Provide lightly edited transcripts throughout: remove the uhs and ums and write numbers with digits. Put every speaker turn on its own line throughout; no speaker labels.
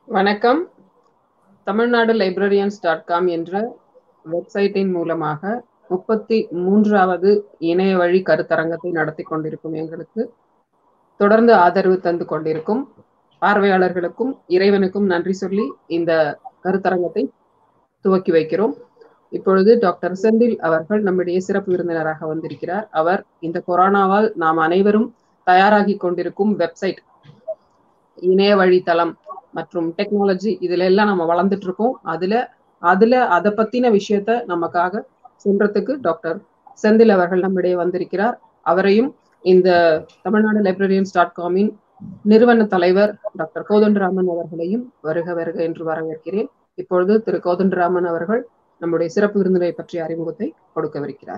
வணக்கம். தமிழ்நாடு librarians.com என்ற வெப்சைட்டின் மூலமாக 33வது இணைய வழி கருத்தரங்கத்தை நடத்தி கொண்டிருக்கும் எங்களுக்கு தொடர்ந்து ஆதரவு தந்து கொண்டிருக்கும் பார்வையாளர்களுக்கும் இறைவனுக்கும் நன்றி சொல்லி இந்த கருத்தரங்கத்தை துவக்கி வைக்கிறோம். இப்பொழுது டாக்டர் செந்தில் அவர்கள் நம்முடைய சிறப்பு விருந்தினராக வந்திருக்கிறார். அவர் இந்த கொரோனாவால் நாம் அனைவரும் தயாராகி கொண்டிருக்கும் வெப்சைட், இணைய வழித்தளம் மற்றும் டெக்னாலஜி இதுல எல்லாம் நம்ம வளர்ந்துட்டு இருக்கோம். அதை பத்தின விஷயத்த நமக்காக சொல்றதுக்கு டாக்டர் செந்தில் அவர்கள் நம்மிடையே வந்திருக்கிறார். அவரையும் இந்த தமிழ்நாடு librarians.com-இன் நிறுவன தலைவர் டாக்டர் கோதண்டராமன் அவர்களையும் வருக வருக என்று வரவேற்கிறேன். இப்பொழுது திரு கோதண்டராமன் அவர்கள் நம்முடைய சிறப்பு விருந்தினரை பற்றிய அறிமுகத்தை கொடுக்கவிருக்கிறார்.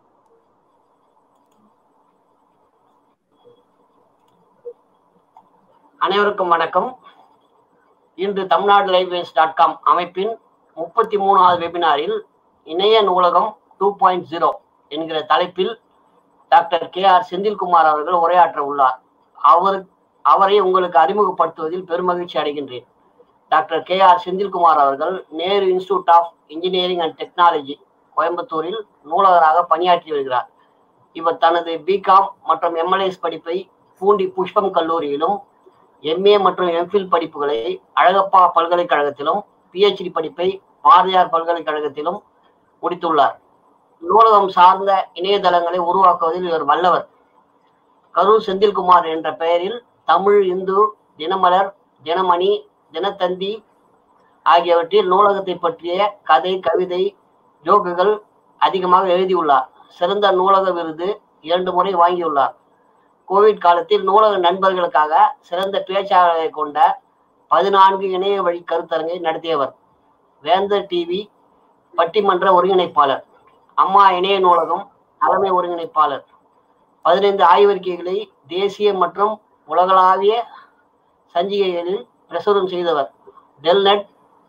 அனைவருக்கும் வணக்கம். இன்று தமிழ்நாடு librarians.com அமைப்பின் 33வது வெபினாரில் இணைய நூலகம் 2.0 என்கிற தலைப்பில் டாக்டர் KR செந்தில்குமார் அவர்கள் உரையாற்ற உள்ளார். அவரை உங்களுக்கு அறிமுகப்படுத்துவதில் பெருமகிழ்ச்சி அடைகின்றேன். டாக்டர் KR செந்தில்குமார் அவர்கள் Nehru Institute of Engineering and Technology கோயம்புத்தூரில் நூலகராக பணியாற்றி வருகிறார். இவர் தனது பிகாம் மற்றும் எம்எல்ஏஸ் படிப்பை பூண்டி புஷ்பம் கல்லூரியிலும், MA மற்றும் MPhil படிப்புகளை அழகப்பா பல்கலைக்கழகத்திலும், PhD படிப்பை பாரதியார் பல்கலைக்கழகத்திலும் முடித்துள்ளார். நூலகம் சார்ந்த இணையதளங்களை உருவாக்குவதில் இவர் வல்லவர். கரூர் செந்தில்குமார் என்ற பெயரில் தமிழ், இந்து, தினமலர், தினமணி, தினத்தந்தி ஆகியவற்றில் நூலகத்தை பற்றிய கதை, கவிதை, ஜோக்குகள் அதிகமாக எழுதியுள்ளார். சிறந்த நூலக விருது 2 முறை வாங்கியுள்ளார். கோவிட் காலத்தில் நூலக நண்பர்களுக்காக சிறந்த பேச்சாளர்களை கொண்ட 14 இணைய வழி கருத்தரங்கை நடத்தியவர். வேந்தர் டிவி பட்டிமன்ற ஒருங்கிணைப்பாளர், அம்மா இணைய நூலகம் தலைமை ஒருங்கிணைப்பாளர், 15 ஆய்வறிக்கைகளை தேசிய மற்றும் உலகளாவிய சஞ்சிகைகளில் பிரசுரம் செய்தவர். டெல்நெட்,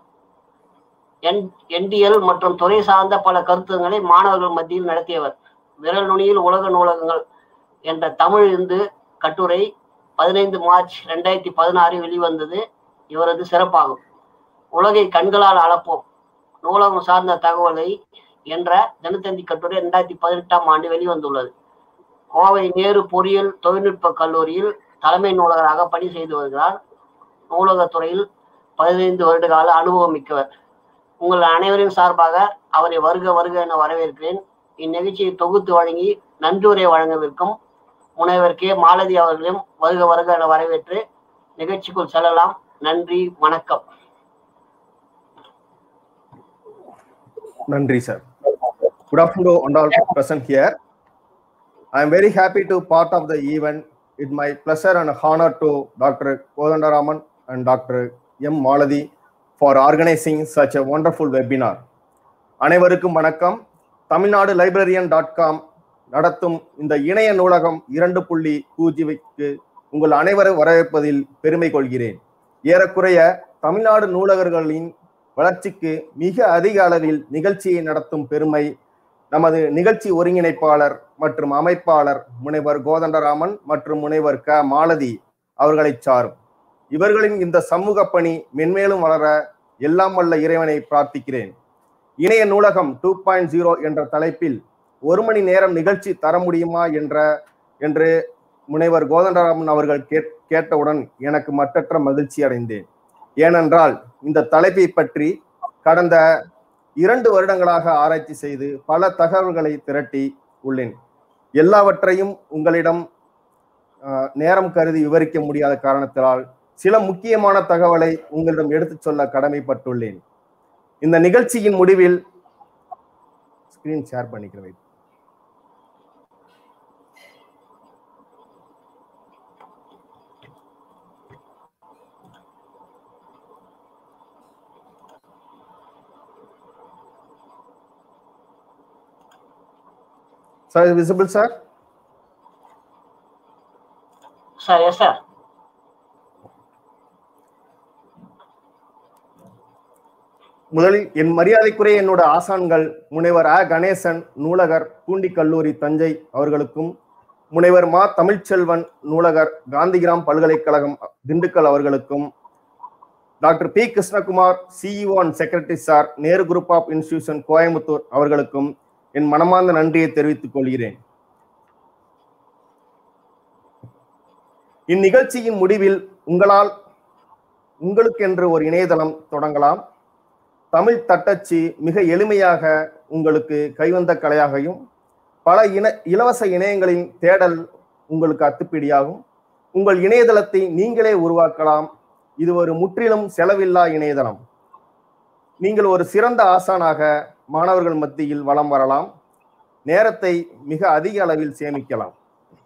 NDL மற்றும் துறை சார்ந்த பல கருத்தரங்களை மாணவர்கள் மத்தியில் நடத்தியவர். விரல் நுனியில் உலக நூலகங்கள் என்ற தமிழ் இந்து கட்டுரை 15 மார்ச் 2016 வெளிவந்தது இவரது சிறப்பாகும். உலகை கண்களால் அளப்போம், நூலகம் சார்ந்த தகவலை என்ற தினத்தந்தி கட்டுரை 2018ஆம் ஆண்டு வெளிவந்துள்ளது. கோவை நேரு பொறியியல் தொழில்நுட்ப கல்லூரியில் தலைமை நூலகராக பணி செய்து வருகிறார். நூலகத்துறையில் 15 வருட கால அனுபவம் மிக்கவர். உங்கள் அனைவரின் சார்பாக அவரை வருக வருக என வரவேற்கிறேன். இந்நிகழ்ச்சியை தொகுத்து வழங்கி நன்றியுரை வழங்கவிருக்கும் முனைவர் மாலதி அவர்களையும் வருக வருக என வரவேற்று நிகழ்ச்சிக்குள் செல்லலாம். நன்றி, வணக்கம்.
Nandri sir. Good afternoon to all present here. I am very happy to part of the event. It's my pleasure and honor to Dr. Kodandaraman and Dr. M. Maladi for organizing such a wonderful webinar. அனைவருக்கும் வணக்கம். Tamil Nadu librarian.com நடத்தும் இந்த இணைய நூலகம் 2.0க்கு உங்கள் அனைவரும் வரவேற்பதில் பெருமை கொள்கிறேன். ஏறக்குறைய தமிழ்நாடு நூலகர்களின் வளர்ச்சிக்கு மிக அதிக அளவில் நிகழ்ச்சியை நடத்தும் பெருமை நமது நிகழ்ச்சி ஒருங்கிணைப்பாளர் மற்றும் அமைப்பாளர் முனைவர் கோதண்டராமன் மற்றும் முனைவர் மாலதி அவர்களை சாரும். இவர்களின் இந்த சமூக பணி மென்மேலும் வளர எல்லாம் வல்ல இறைவனை பிரார்த்திக்கிறேன். இணைய நூலகம் 2.0 என்ற தலைப்பில் 1 மணி நேரம் நிகழ்ச்சி தர முடியுமா என்று முனைவர் கோதண்டராமன் அவர்கள் கேட்டவுடன் எனக்கு மற்றற்ற மகிழ்ச்சி அடைந்தேன். ஏனென்றால் இந்த தலைப்பை பற்றி கடந்த 2 வருடங்களாக ஆராய்ச்சி செய்து பல தகவல்களை திரட்டி உள்ளேன். எல்லாவற்றையும் உங்களிடம் நேரம் கருதி விவரிக்க முடியாத காரணத்தினால் சில முக்கியமான தகவலை உங்களிடம் எடுத்துச் சொல்ல கடமைப்பட்டுள்ளேன். இந்த நிகழ்ச்சியின் முடிவில் ஸ்கிரீன் ஷேர் பண்ணிக்கிறேன். Sir, is it visible, sir?
Sir, yes, sir.
முதலில் என் மரியாதைக்குரிய என்னோட ஆசான்கள் முனைவர் கணேசன் நூலகர் பூண்டி கல்லூரி தஞ்சை அவர்களுக்கும், முனைவர் மா தமிழ்ச்செல்வன் நூலகர் காந்திகிராம் பல்கலைக்கழகம் திண்டுக்கல் அவர்களுக்கும், doctor P Krishnakumar, CEO and secretary sir, Nehru group of institution, Coimbatore அவர்களுக்கும் என் மனமார்ந்த நன்றியை தெரிவித்துக் கொள்கிறேன். இந்நிகழ்ச்சியின் முடிவில் உங்களுக்கென்று ஒரு இணையதளம் தொடங்கலாம். தமிழ் தட்டச்சு மிக எளிமையாக உங்களுக்கு கைவந்த கலையாகவும், பல இலவச இணையங்களின் தேடல் உங்களுக்கு அத்துப்படியாகும். உங்கள் இணையதளத்தை நீங்களே உருவாக்கலாம். இது ஒரு முற்றிலும் செலவில்லா இணையதளம். நீங்கள் ஒரு சிறந்த ஆசானாக மாணவர்கள் மத்தியில் வலம் வரலாம். நேரத்தை மிக அதிக அளவில் சேமிக்கலாம்.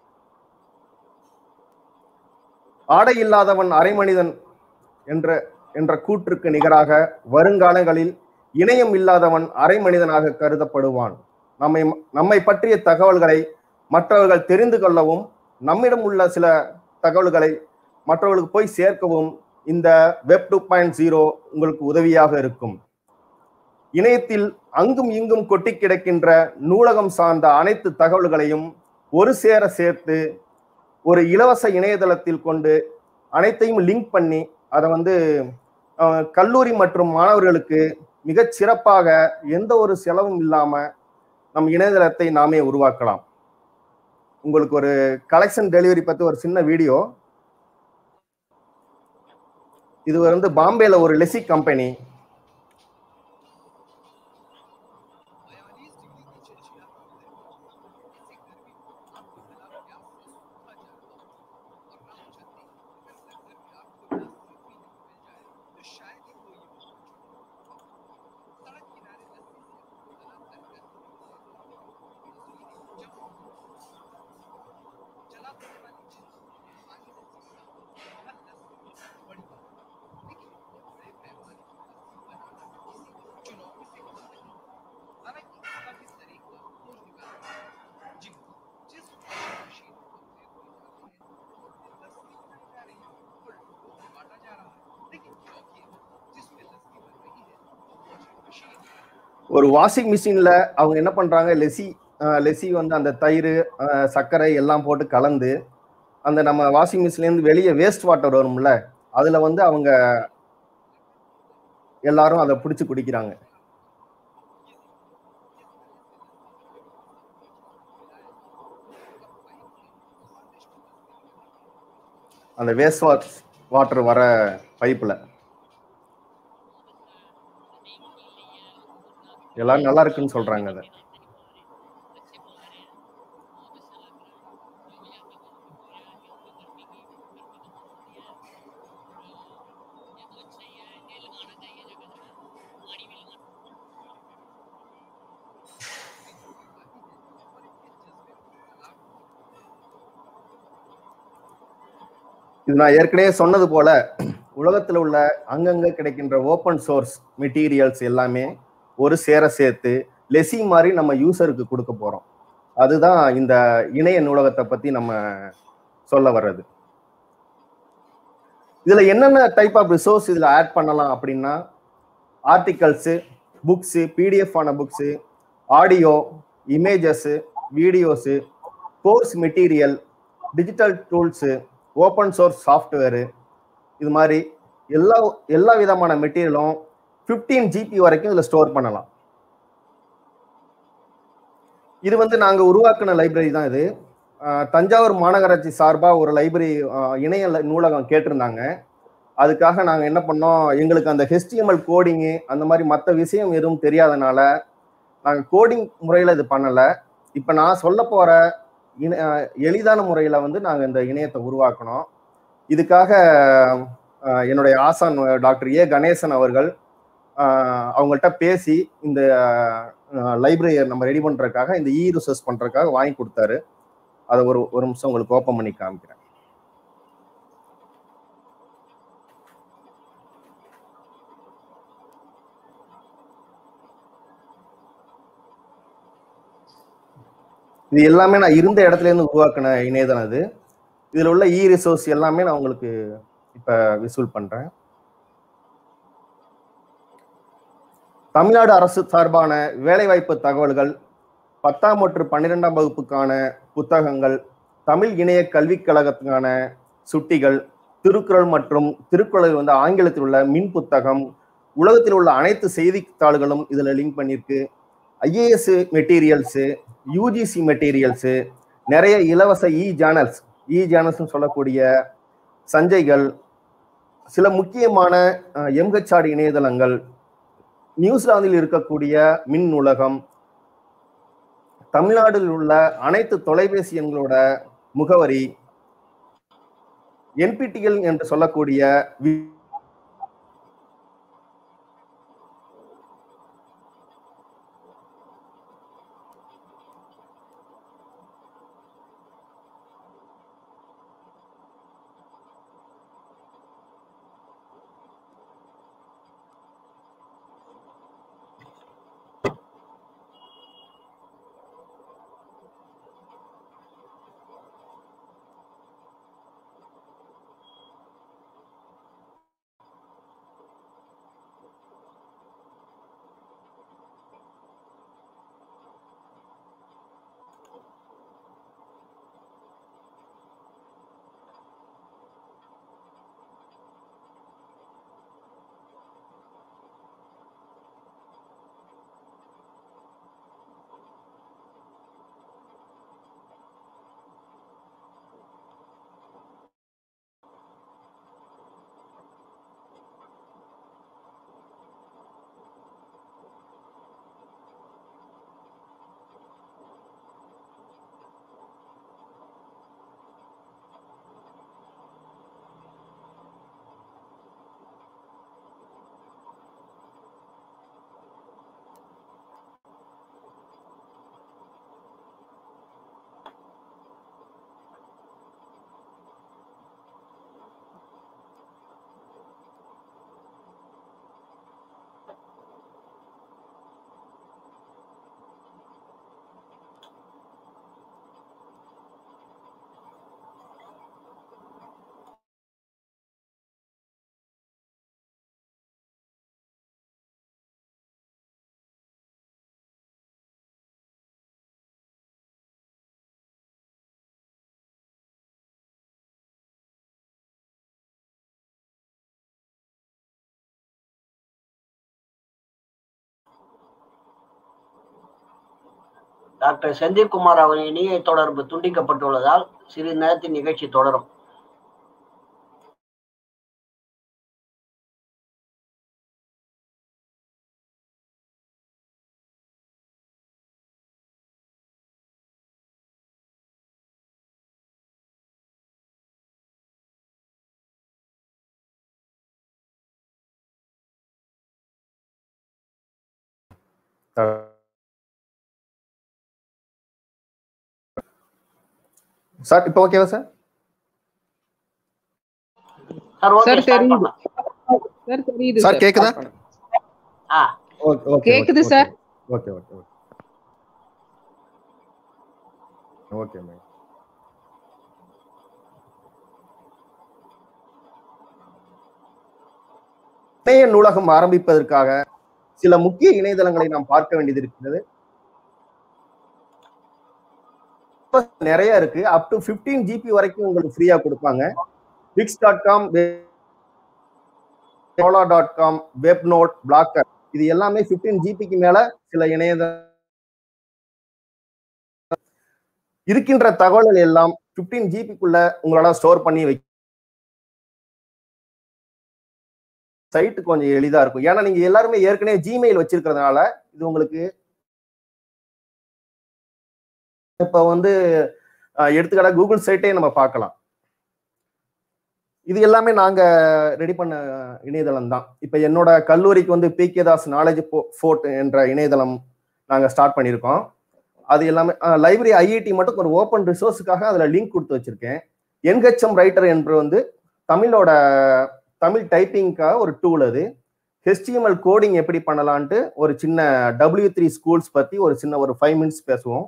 ஆடை இல்லாதவன் அரை மனிதன் என்ற கூற்றுக்கு நிகராக வருங்காலங்களில் இணையம் இல்லாதவன் அரை மனிதனாக கருதப்படுவான். நம்மை பற்றிய தகவல்களை மற்றவர்கள் தெரிந்து கொள்ளவும், நம்மிடம் உள்ள சில தகவல்களை மற்றவர்களுக்கு போய் சேர்க்கவும் இந்த வெப் 2.0 உங்களுக்கு உதவியாக இருக்கும். இணையத்தில் அங்கும் இங்கும் கொட்டி கிடக்கின்ற நூலகம் சார்ந்த அனைத்து தகவல்களையும் ஒரு சேர சேர்த்து ஒரு இலவச இணையதளத்தில் கொண்டு அனைத்தையும் லிங்க் பண்ணி அதை கல்லூரி மற்றும் மாணவர்களுக்கு மிகச் சிறப்பாக எந்த ஒரு செலவும் இல்லாம நம் இணையதளத்தை நாமே உருவாக்கலாம். உங்களுக்கு ஒரு கலெக்ஷன் டெலிவரி பத்தி ஒரு சின்ன வீடியோ. இது பாம்பேல ஒரு லெசி கம்பெனி. ஒரு வாஷிங் மிஷின்ல அவங்க என்ன பண்றாங்க, லெசி அந்த தயிர், சர்க்கரை எல்லாம் போட்டு கலந்து அந்த நம்ம வாஷிங் மிஷின்ல இருந்து வெளியே வேஸ்ட் வாட்டர் வரும்ல, அதுல அவங்க எல்லாரும் அதை பிடிச்சு குடிக்கிறாங்க. அந்த வேஸ்ட் வாட்டர் வர பைப்ல எல்லாரும் நல்லா இருக்குன்னு சொல்றாங்க. அதை இது நான் ஏற்கனவே சொன்னது போல உலகத்தில் உள்ள அங்கங்க கிடைக்கின்ற ஓப்பன் சோர்ஸ் மெட்டீரியல்ஸ் எல்லாமே ஒரு சேர சேர்த்து லெசி மாதிரி நம்ம யூசருக்கு கொடுக்க போறோம். அதுதான் இந்த இணைய நூலகத்தை பத்தி நம்ம சொல்ல வர்றது. இதுல என்னென்ன டைப் ஆஃப் ரிசோர்ஸ் இதுல ஆட் பண்ணலாம் அப்படின்னா, ஆர்டிகல்ஸு, புக்ஸு, பிடிஎஃப் ஆன books, audio, images, videos, course material, digital tools, open source software, இது மாதிரி எல்லா விதமான மெட்டீரியலும் 15 GB வரைக்கும் இதுல ஸ்டோர் பண்ணலாம். இது நாங்க உருவாக்கின லைப்ரரி தான். இது தஞ்சாவூர் மாநகராட்சி சார்பா ஒரு லைப்ரரி இணைய நூலகம் கேட்டிருந்தாங்க. அதுக்காக நாங்க என்ன பண்ணோம், எங்களுக்கு அந்த HTML கோடிங்கு அந்த மாதிரி மற்ற விஷயம் எதுவும் தெரியாதனால நாங்க கோடிங் முறையில இது பண்ணல. இப்ப நான் சொல்ல போற எளிதான முறையில நாங்க இந்த இணையத்தை உருவாக்கணும். இதுக்காக என்னுடைய ஆசான் டாக்டர் ஏ கணேசன் அவர்கள் அவங்கள்ட்ட பேசி இந்த லைப்ரரியை நம்ம ரெடி பண்றதுக்காக, இந்த ரிசோர்ஸ் பண்றதுக்காக வாங்கி கொடுத்தாரு. அதை ஒரு நிமிஷம் உங்களுக்கு ஓப்பன் பண்ணி காமிக்கிறேன். இது எல்லாமே நான் இருந்த இடத்துல இருந்து உருவாக்கின இணையதளம். இது இதுல உள்ள ரிசோர்ஸ் எல்லாமே நான் உங்களுக்கு இப்ப விசுவல் பண்றேன். தமிழ்நாடு அரசு சார்பான வேலைவாய்ப்பு தகவல்கள், 10ஆம் மற்றும் 12ஆம் வகுப்புக்கான புத்தகங்கள், தமிழ் இணைய கல்விக் கழகத்துக்கான சுட்டிகள், திருக்குறள் மற்றும் திருக்குறள் வந்து ஆங்கிலத்தில் உள்ள மின் புத்தகம், உலகத்தில் உள்ள அனைத்து செய்தித்தாள்களும் இதுல லிங்க் பண்ணிருக்கு. ஐஏஎஸ் மெட்டீரியல்ஸு, யூஜிசி மெட்டீரியல்ஸு, நிறைய இலவச இ ஜேர்னல்ஸ் சொல்லக்கூடிய சஞ்சைகள், சில முக்கியமான எம்ஹெச்ஆர் இணையதளங்கள், நியூசிலாந்தில் இருக்கக்கூடிய மின் நூலகம், தமிழ்நாட்டில் உள்ள அனைத்து தொலைபேசி எண்களோட முகவரி, என்பிடிஎல் என்று சொல்லக்கூடிய
டாக்டர் செந்தில்குமார் அவரின் இணைய தொடர்பு துண்டிக்கப்பட்டுள்ளதால் சிறிது நேரத்தில் நிகழ்ச்சி தொடரும்.
சார் இப்போ ஓகேவா சார்? சார் கேக்குதா?
கேக்குது sir.
Okay okay okay okay ma'am. இணைய நூலகம் ஆரம்பிப்பதற்காக சில முக்கிய இணையதளங்களை நாம் பார்க்க வேண்டியது இருக்கிறது. நிறைய இருக்கு. அப் டு 15 GB வரைக்கும் உங்களுக்கு ஃப்ரீயா கொடுப்பாங்க. wix.com, Hola.com, Webnote, Blocker, இது எல்லாமே 15 GBக்கு மேல சில இணையதளம் இருக்கின்ற தகவல்கள் எல்லாம் 15 GBக்குள்ள உங்களால ஸ்டோர் பண்ணி வைக்க சைட் கொஞ்சம் எளிதா இருக்கும். ஏன்னா நீங்க எல்லாருமே ஏற்கனவே ஜிமெயில் வச்சிருக்கிறதுனால இது உங்களுக்கு இப்ப வந்து எடுத்துக்காட்டா கூகுள் சைட்டே நம்ம பார்க்கலாம். இது எல்லாமே நாங்க ரெடி பண்ண இணையதளம் தான். இப்ப என்னோட கல்லூரிக்கு வந்து PK தாஸ் நாலேஜ் ஃபோர்ட் என்ற இணையதளம் நாங்க ஸ்டார்ட் பண்ணியிருக்கோம். அது எல்லாமே லைப்ரரி IIT மட்டும் ஒரு ஓப்பன் ரிசோர்ஸுக்காக அதுல லிங்க் கொடுத்து வச்சிருக்கேன். NHM ரைட்டர் என்று வந்து தமிழ் டைப்பிங்காக ஒரு டூல். அது HTML கோடிங் எப்படி பண்ணலான்ட்டு ஒரு சின்ன W3 ஸ்கூல்ஸ் பத்தி ஒரு 5 மினிட்ஸ் பேசுவோம்.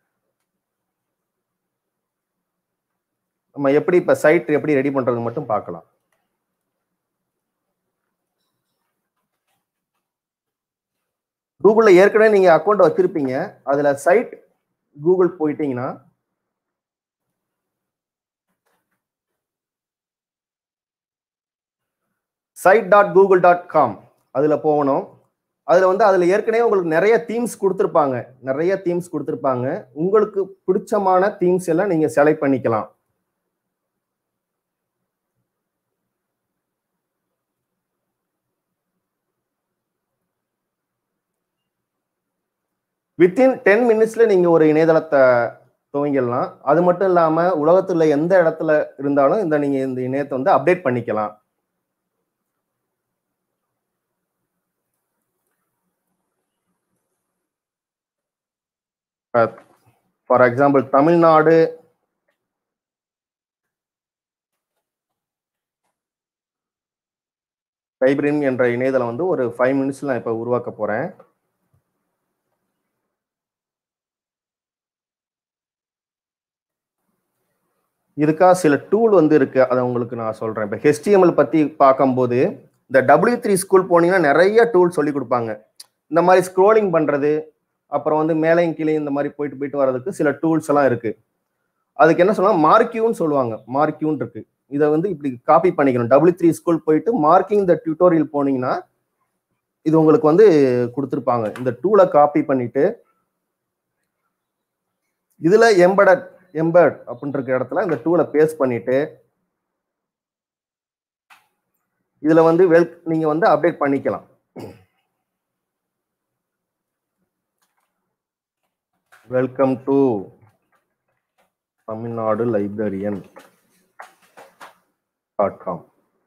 நம்ம எப்படி இப்ப சைட் எப்படி ரெடி பண்றது மட்டும் பார்க்கலாம். கூகுள்ல ஏற்கனவே நீங்க அக்கௌண்ட் வச்சிருப்பீங்க. அதுல சைட் கூகுள் போயிட்டீங்கன்னா site.google.com அதுல போகணும். அதுல வந்து அதுல ஏற்கனவே உங்களுக்கு நிறைய தீம்ஸ் கொடுத்துருப்பாங்க. உங்களுக்கு பிடிச்சமான தீம்ஸ் எல்லாம் நீங்க செலக்ட் பண்ணிக்கலாம். வித்தின் 10 மினிட்ஸ்ல நீங்க ஒரு இணையதளத்தை துவங்கிடலாம். அது மட்டும் இல்லாம உலகத்துல எந்த இடத்துல இருந்தாலும் நீங்க இந்த இணையத்தை வந்து அப்டேட் பண்ணிக்கலாம். ஃபார் எக்ஸாம்பிள் தமிழ்நாடு லைப்ரரி என்ற இணையதளம் வந்து ஒரு 5 மினிட்ஸ்ல நான் இப்ப உருவாக்க போறேன். இதுக்காக சில டூல் வந்து இருக்கு, அதை உங்களுக்கு நான் சொல்றேன். இப்போ HTML பத்தி பார்க்கும்போது இந்த W3 ஸ்கூல் போனீங்கன்னா நிறைய டூல் சொல்லி கொடுப்பாங்க. இந்த மாதிரி ஸ்க்ரோலிங் பண்றது, அப்புறம் வந்து மேலையும் கீழே இந்த மாதிரி போயிட்டு வர்றதுக்கு சில டூல்ஸ் எல்லாம் இருக்கு. அதுக்கு என்ன சொல்லுவாங்க, மார்க்யூன்னு சொல்லுவாங்க. மார்க்யூன் இருக்கு. இதை வந்து இப்படி காப்பி பண்ணிக்கணும். W3 ஸ்கூல் போயிட்டு மார்க்கிங் த டியூட்டோரியல் போனீங்கன்னா இது உங்களுக்கு வந்து கொடுத்துருப்பாங்க. இந்த டூலை காப்பி பண்ணிட்டு இதுல எம்பர்ட் அப்படின்ற இடத்துல இந்த டூலை பேஸ்ட் பண்ணிட்டு இதுல வந்து நீங்க வந்து அப்டேட் பண்ணிக்கலாம். வெல்கம் டு தமிழ்நாடு librarian.com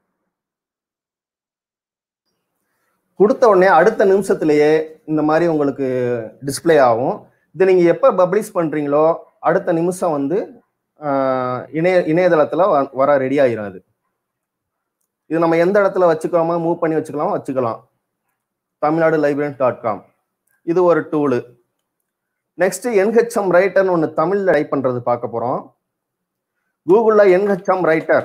கொடுத்த உடனே அடுத்த நிமிஷத்திலேயே இந்த மாதிரி உங்களுக்கு டிஸ்பிளே ஆகும். இது நீங்க எப்ப பப்ளிஷ் பண்றீங்களோ அடுத்த நிமிஷம் வந்து இணையதளத்துல வர ரெடி ஆயிரும். அது இது நம்ம எந்த இடத்துல வச்சுக்கலாமா, மூவ் பண்ணி வச்சுக்கலாம். தமிழ்நாடு librarian.com இது ஒரு டூலு. நெக்ஸ்ட் NHM ரைட்டர்னு ஒன்று தமிழ்ல டைப் பண்றது பார்க்க போறோம். கூகுள்ல NHM ரைட்டர்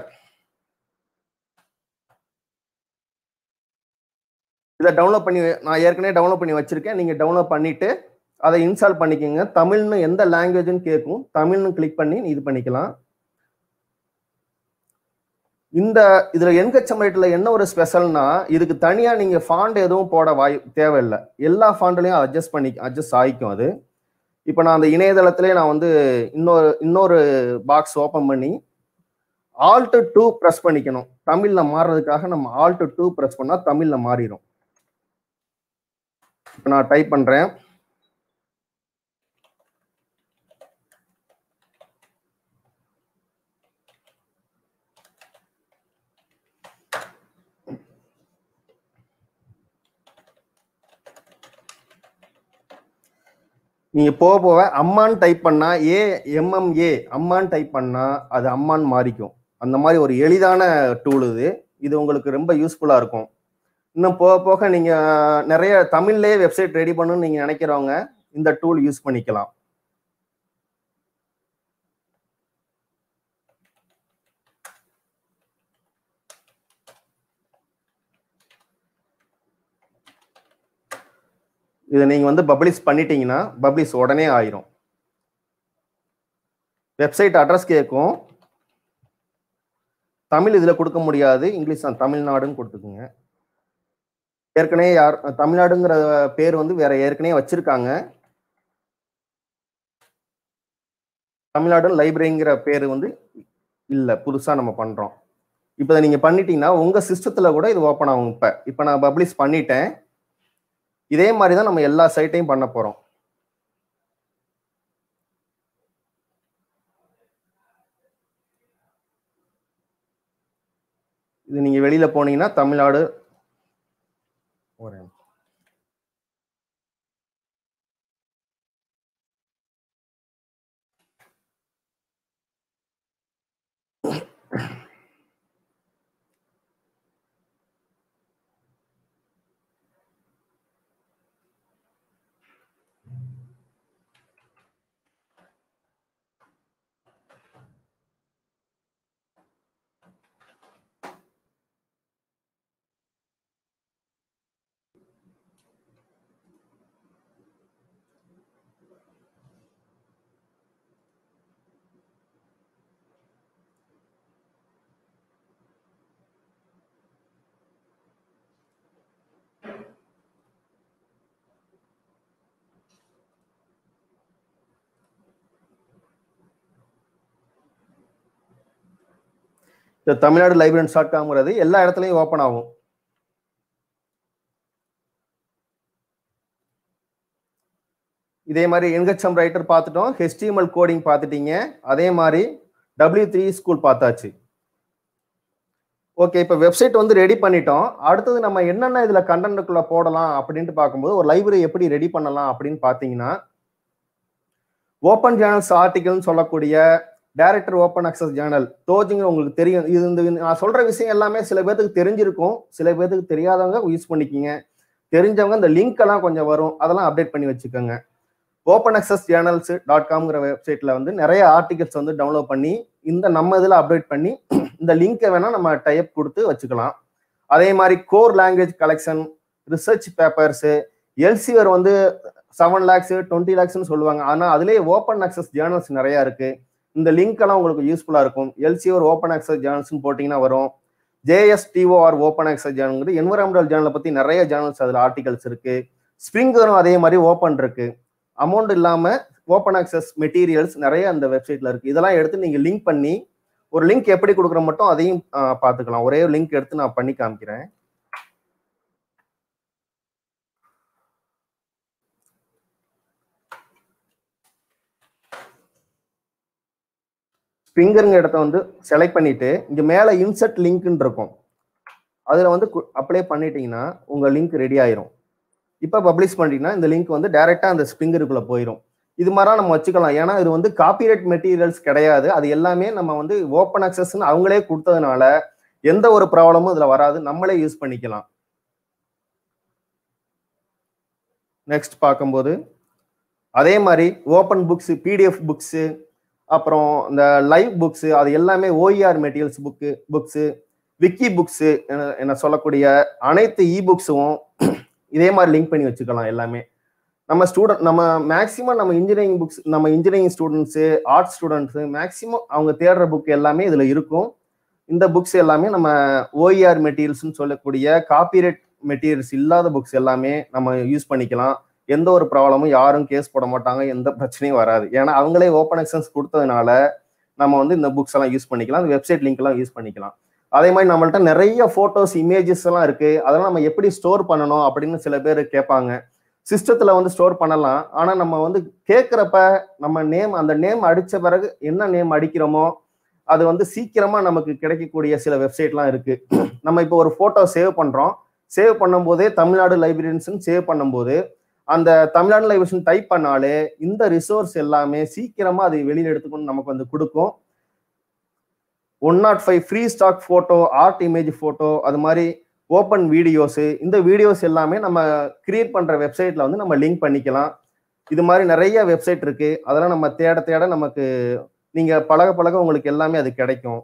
இதை டவுன்லோட் பண்ணி நான் ஏற்கனவே டவுன்லோட் பண்ணி வச்சிருக்கேன். நீங்க டவுன்லோட் பண்ணிட்டு அதை இன்ஸ்டால் பண்ணிக்கோங்க. தமிழ்னு எந்த லாங்குவேஜ்னு கேட்கும், தமிழ்னு கிளிக் பண்ணி இது பண்ணிக்கலாம். இதுல NHM ரைட்டர்ல என்ன ஒரு ஸ்பெஷல்னா, இதுக்கு தனியா நீங்க ஃபாண்ட் எதுவும் போட தேவையில்லை. எல்லா ஃபாண்ட்லயும் அட்ஜஸ்ட் ஆயிக்கும். அது இப்ப நான் அந்த இணையதளத்திலே நான் வந்து இன்னொரு பாக்ஸ் ஓபன் பண்ணி Alt 2 பிரஸ் பண்ணிக்கணும். தமிழ்ல மாறுறதுக்காக நம்ம Alt 2 பிரஸ் பண்ணா தமிழ்ல மாறிடும். இப்ப நான் டைப் பண்றேன். நீங்க போக அம்மான் டைப் பண்ணா AMMA அம்மான் டைப் பண்ணா அது அம்மான் மாறிக்கும். அந்த மாதிரி ஒரு எளிதான டூல் இது உங்களுக்கு ரொம்ப யூஸ்ஃபுல்லா இருக்கும். இன்னும் போக நீங்க நிறைய தமிழ்லயே வெப்சைட் ரெடி பண்ணணும்னு நீங்க நினைக்கிறவங்க இந்த டூல் யூஸ் பண்ணிக்கலாம். இதை நீங்க வந்து பப்ளிஷ் பண்ணிட்டீங்கன்னா பப்ளிஷ் உடனே ஆயிரும். வெப்சைட் அட்ரஸ் கேட்கும். தமிழ் இதுல கொடுக்க முடியாது, இங்கிலீஷ் தான், தமிழ்நாடுன்னு கொடுத்துக்குங்க. ஏற்கனவே தமிழ்நாடுங்கிற பேர் வந்து வேற ஏற்கனவே வச்சிருக்காங்க. தமிழ்நாடு லைப்ரரிங்கிற பேர் வந்து இல்ல, புதுசா நம்ம பண்றோம். இப்ப நீங்க பண்ணிட்டீங்கன்னா உங்க சிஸ்டத்துல கூட இது ஓப்பன் ஆகும். இப்ப நான் பப்ளிஷ் பண்ணிட்டேன். இதே மாதிரி தான் நம்ம எல்லா சைட்டையும் பண்ண போறோம். இது நீங்க வெளியில போனீங்கன்னா தமிழ்நாடு தமிழ்நாடு librarians.com எல்லா இடத்துலையும் ஓப்பன் ஆகும். இதே மாதிரி என்ஹெச்எம் ரைட்டர் பார்த்துட்டோம், HTML கோடிங் பார்த்துட்டீங்க, அதே மாதிரி W3 ஸ்கூல் பார்த்தாச்சு. ஓகே, இப்போ வெப்சைட் வந்து ரெடி பண்ணிட்டோம். அடுத்தது நம்ம என்னென்ன இதுல கண்டென்ட்டுக்குள்ள போடலாம் அப்படின்ட்டு பார்க்கும்போது ஒரு லைப்ரரி எப்படி ரெடி பண்ணலாம் அப்படின்னு பார்த்தீங்கன்னா, ஓப்பன் ஜேர்னல்ஸ் ஆர்டிகல்னு சொல்லக்கூடிய டைரக்டர் ஓப்பன் அக்சஸ் ஜேர்னல் தோஜிங்க உங்களுக்கு தெரியும். இது இந்த நான் சொல்ற விஷயம் எல்லாமே சில பேருக்கு தெரிஞ்சிருக்கும், சில பேருக்கு தெரியாதவங்க யூஸ் பண்ணிக்கிங்க. தெரிஞ்சவங்க இந்த லிங்க் எல்லாம் கொஞ்சம் வரும், அதெல்லாம் அப்டேட் பண்ணி வச்சுக்கோங்க. openaccessjournals.com வெப்சைட்ல வந்து நிறைய ஆர்டிகல்ஸ் வந்து டவுன்லோட் பண்ணி இந்த நம்ம இதில் அப்டேட் பண்ணி இந்த லிங்கை வேணா நம்ம டைப் கொடுத்து வச்சுக்கலாம். அதே மாதிரி core language collection, research papers, LCR வந்து 7 lakhs 20 lakhsன்னு சொல்லுவாங்க. ஆனால் அதுலேயே ஓப்பன் அக்சஸ் ஜேர்னல்ஸ் நிறையா இருக்கு. இந்த லிங்க் எல்லாம் உங்களுக்கு யூஸ்ஃபுல்லாக இருக்கும். எல்சிஆர் ஓப்பன் அக்சஸ் ஜேர்னல்ஸ்னு போட்டிங்கன்னா வரும். JSTOR open access journal environmental ஜேர்னலை பற்றி நிறைய ஜேர்னல்ஸ் அதில் ஆர்டிகல்ஸ் இருக்கு. ஸ்ப்ரிங்கரும் அதே மாதிரி ஓப்பன் இருக்கு. அமௌண்ட் இல்லாம ஓப்பன் அக்சஸ் மெட்டீரியல்ஸ் நிறைய அந்த வெப்சைட்ல இருக்கு. இதெல்லாம் எடுத்து நீங்க லிங்க் பண்ணி ஒரு லிங்க் எப்படி கொடுக்குற மட்டும் அதையும் பார்த்துக்கலாம். ஒரே ஒரு லிங்க் எடுத்து நான் பண்ணி காமிக்கிறேன். ஸ்ப்ரிங்கருங்க இடத்த வந்து செலக்ட் பண்ணிட்டு இங்க மேல இன்சர்ட் லிங்க்னு இருக்கும், அதுல வந்து அப்ளை பண்ணிட்டீங்கன்னா உங்க லிங்க் ரெடி ஆயிரும். இப்போ பப்ளிஷ் பண்ணிட்டீங்கன்னா இந்த லிங்க் வந்து டைரக்டா அந்த ஸ்ப்ரிங்கருக்குள்ள போயிடும். இது மாதிரி நம்ம வச்சுக்கலாம். ஏன்னா இது வந்து காப்பிரைட் மெட்டீரியல்ஸ் கிடையாது, அது எல்லாமே நம்ம வந்து ஓப்பன் அக்சஸ்ன்னு அவங்களே கொடுத்ததுனால எந்த ஒரு ப்ராப்ளமும் இதுல வராது, நம்மளே யூஸ் பண்ணிக்கலாம். நெக்ஸ்ட் பார்க்கும்போது அதே மாதிரி ஓப்பன் புக்ஸ், PDF புக்ஸ், அப்புறம் இந்த லைவ் புக்ஸ், அது எல்லாமே OER materials books, wiki books என்ன சொல்லக்கூடிய அனைத்து புக்ஸும் இதே மாதிரி லிங்க் பண்ணி வச்சுக்கலாம். எல்லாமே நம்ம ஸ்டூடெண்ட், நம்ம மேக்சிமம் நம்ம இன்ஜினியரிங் புக்ஸ், நம்ம engineering students, arts students maximum அவங்க தேடுற புக் எல்லாமே இதுல இருக்கும். இந்த புக்ஸ் எல்லாமே நம்ம OER மெட்டீரியல்ஸ்ன்னு சொல்லக்கூடிய காப்பிரைட் மெட்டீரியல்ஸ் இல்லாத புக்ஸ் எல்லாமே நம்ம யூஸ் பண்ணிக்கலாம். எந்த ஒரு ப்ராப்ளமும் யாரும் கேஸ் போட மாட்டாங்க, எந்த பிரச்சனையும் வராது. ஏன்னா அவங்களே ஓப்பன் அக்சஸ் கொடுத்ததுனால நம்ம வந்து இந்த புக்ஸ் எல்லாம் யூஸ் பண்ணிக்கலாம், வெப்சைட் லிங்க் எல்லாம் யூஸ் பண்ணிக்கலாம். அதே மாதிரி நம்மள்ட்ட நிறைய போட்டோஸ், இமேஜஸ் எல்லாம் இருக்கு. அதெல்லாம் நம்ம எப்படி ஸ்டோர் பண்ணணும் அப்படின்னு சில பேர் கேட்பாங்க. சிஸ்டத்துல வந்து ஸ்டோர் பண்ணலாம், ஆனா நம்ம வந்து கேட்கிறப்ப நம்ம நேம், அந்த நேம் அடிச்ச பிறகு என்ன நேம் அடிக்கிறோமோ அது வந்து சீக்கிரமா நமக்கு கிடைக்கக்கூடிய சில வெப்சைட்லாம் இருக்கு. நம்ம இப்போ ஒரு போட்டோ சேவ் பண்றோம், சேவ் பண்ணும் போதே தமிழ்நாடு லைப்ரரியன்ஸ் சேவ் பண்ணும்போது அந்த தமிழ்நாடு லைப்ரரியன்ஸ் டைப் பண்ணாலே இந்த ரிசோர்ஸ் எல்லாமே சீக்கிரமா அதை வெளியில எடுத்துக்கொண்டு நமக்கு வந்து கொடுக்கும். 105 free stock photo, art image photo, அது மாதிரி ஓப்பன் வீடியோஸ், இந்த வீடியோஸ் எல்லாமே நம்ம கிரியேட் பண்ற வெப்சைட்ல வந்து நம்ம லிங்க் பண்ணிக்கலாம். இது மாதிரி நிறைய வெப்சைட் இருக்கு, அதெல்லாம் நம்ம தேட தேட நமக்கு நீங்க பழக பழக உங்களுக்கு எல்லாமே அது கிடைக்கும்.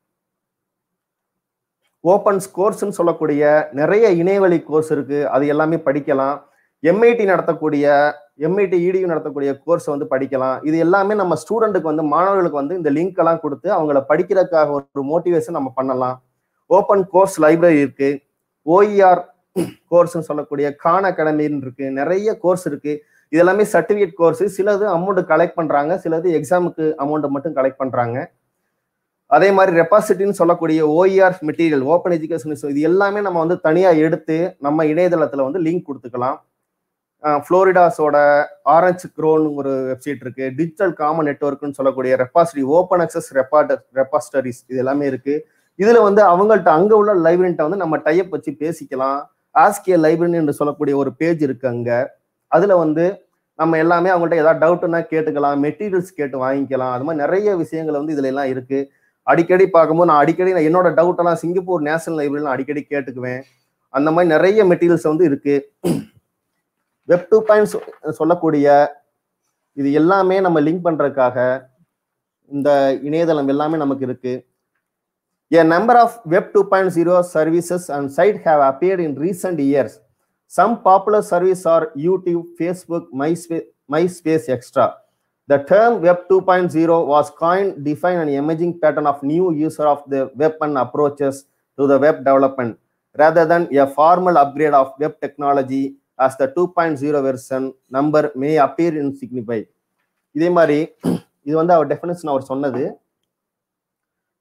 ஓப்பன் கோர்ஸ்ன்னு சொல்லக்கூடிய நிறைய இணையவழி கோர்ஸ் இருக்கு, அது எல்லாமே படிக்கலாம். MIT நடத்தக்கூடிய MIT EDU நடத்தக்கூடிய கோர்ஸ் வந்து படிக்கலாம். இது எல்லாமே நம்ம ஸ்டூடெண்ட்டுக்கு வந்து, மாணவர்களுக்கு வந்து இந்த லிங்க் எல்லாம் கொடுத்து அவங்கள படிக்கிறதுக்காக ஒரு மோட்டிவேஷன் நம்ம பண்ணலாம். ஓப்பன் கோர்ஸ் லைப்ரரி இருக்கு, OER கோர்ஸ்ன்னு சொல்லக்கூடிய கான் அகாடமின்னு இருக்கு, நிறைய கோர்ஸ் இருக்கு. இது எல்லாமே சர்டிஃபிகேட் கோர்ஸ். சிலது அமௌண்ட் கலெக்ட் பண்றாங்க, சிலது எக்ஸாமுக்கு அமௌண்ட் மட்டும் கலெக்ட் பண்றாங்க. அதே மாதிரி ரெபாசிட்டின்னு சொல்லக்கூடிய OER மெட்டீரியல், ஓப்பன் எஜுகேஷன், இது எல்லாமே நம்ம வந்து தனியா எடுத்து நம்ம இணையதளத்துல வந்து லிங்க் கொடுத்துக்கலாம். ஃப்ளோரிடாஸோட ஆரஞ்ச் க்ரோன் ஒரு வெப்சைட் இருக்கு, டிஜிட்டல் காமன் நெட்வொர்க்னு சொல்லக்கூடிய ரெபாசிட்டரி, ஓப்பன் அக்சஸ் ரெபாசிட்டரிஸ், இது எல்லாமே இருக்கு. இதுல வந்து அவங்கள்ட்ட அங்க உள்ள லைப்ரரிட்ட வந்து நம்ம டைப் வச்சு பேசிக்கலாம். ஆஸ்க் ஏ லைப்ரரி என்று சொல்லக்கூடிய ஒரு பேஜ் இருக்கு அங்க, அதுல வந்து நம்ம எல்லாமே அவங்கள்ட்ட ஏதாவது டவுட்னா கேட்டுக்கலாம், மெட்டீரியல்ஸ் கேட்டு வாங்கிக்கலாம். அது மாதிரி நிறைய விஷயங்கள் வந்து இதுல எல்லாம் இருக்கு. அடிக்கடி பார்க்கும்போது நான் அடிக்கடி என்னோட டவுட் எல்லாம் சிங்கப்பூர் நேஷனல் லைப்ரரியில் அடிக்கடி கேட்டுக்குவேன். அந்த மாதிரி நிறைய மெட்டீரியல்ஸ் வந்து இருக்கு. வெப் 2.0 சொல்லக்கூடிய இது எல்லாமே நம்ம லிங்க் பண்றதுக்காக இந்த இணையதளம் எல்லாமே நமக்கு இருக்கு. A number of Web 2.0 services and sites have appeared in recent years. Some popular services are YouTube, Facebook, MySpace, etc. The term Web 2.0 was coined, define an emerging pattern of new user of the web and approaches to the web development, rather than a formal upgrade of web technology, as the 2.0 version number may appear insignificant. இதே மாதிரி இது வந்து அவர் definition அவர் சொன்னது.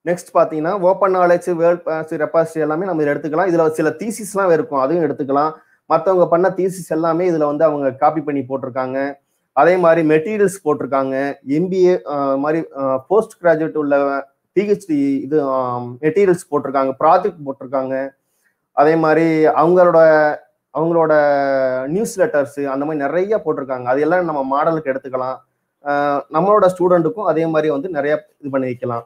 Next பார்த்தீங்கன்னா open knowledge world repository எல்லாமே நம்ம இதில் எடுத்துக்கலாம். இதில் சில தீசிஸ்லாம் இருக்கும், அதையும் எடுத்துக்கலாம். மற்றவங்க பண்ண தீசிஸ் எல்லாமே இதில் வந்து அவங்க காப்பி பண்ணி போட்டிருக்காங்க. அதே மாதிரி மெட்டீரியல்ஸ் போட்டிருக்காங்க. MBA மாதிரி போஸ்ட் கிராஜுவேட் உள்ள PhD இது மெட்டீரியல்ஸ் போட்டிருக்காங்க, ப்ராஜெக்ட் போட்டிருக்காங்க. அதே மாதிரி அவங்களோட நியூஸ் லெட்டர்ஸ் அந்த மாதிரி நிறைய போட்டிருக்காங்க. அது எல்லாம் நம்ம மாடலுக்கு எடுத்துக்கலாம். நம்மளோட ஸ்டூடெண்ட்டுக்கும் அதே மாதிரி வந்து நிறைய இது பண்ணி வைக்கலாம்.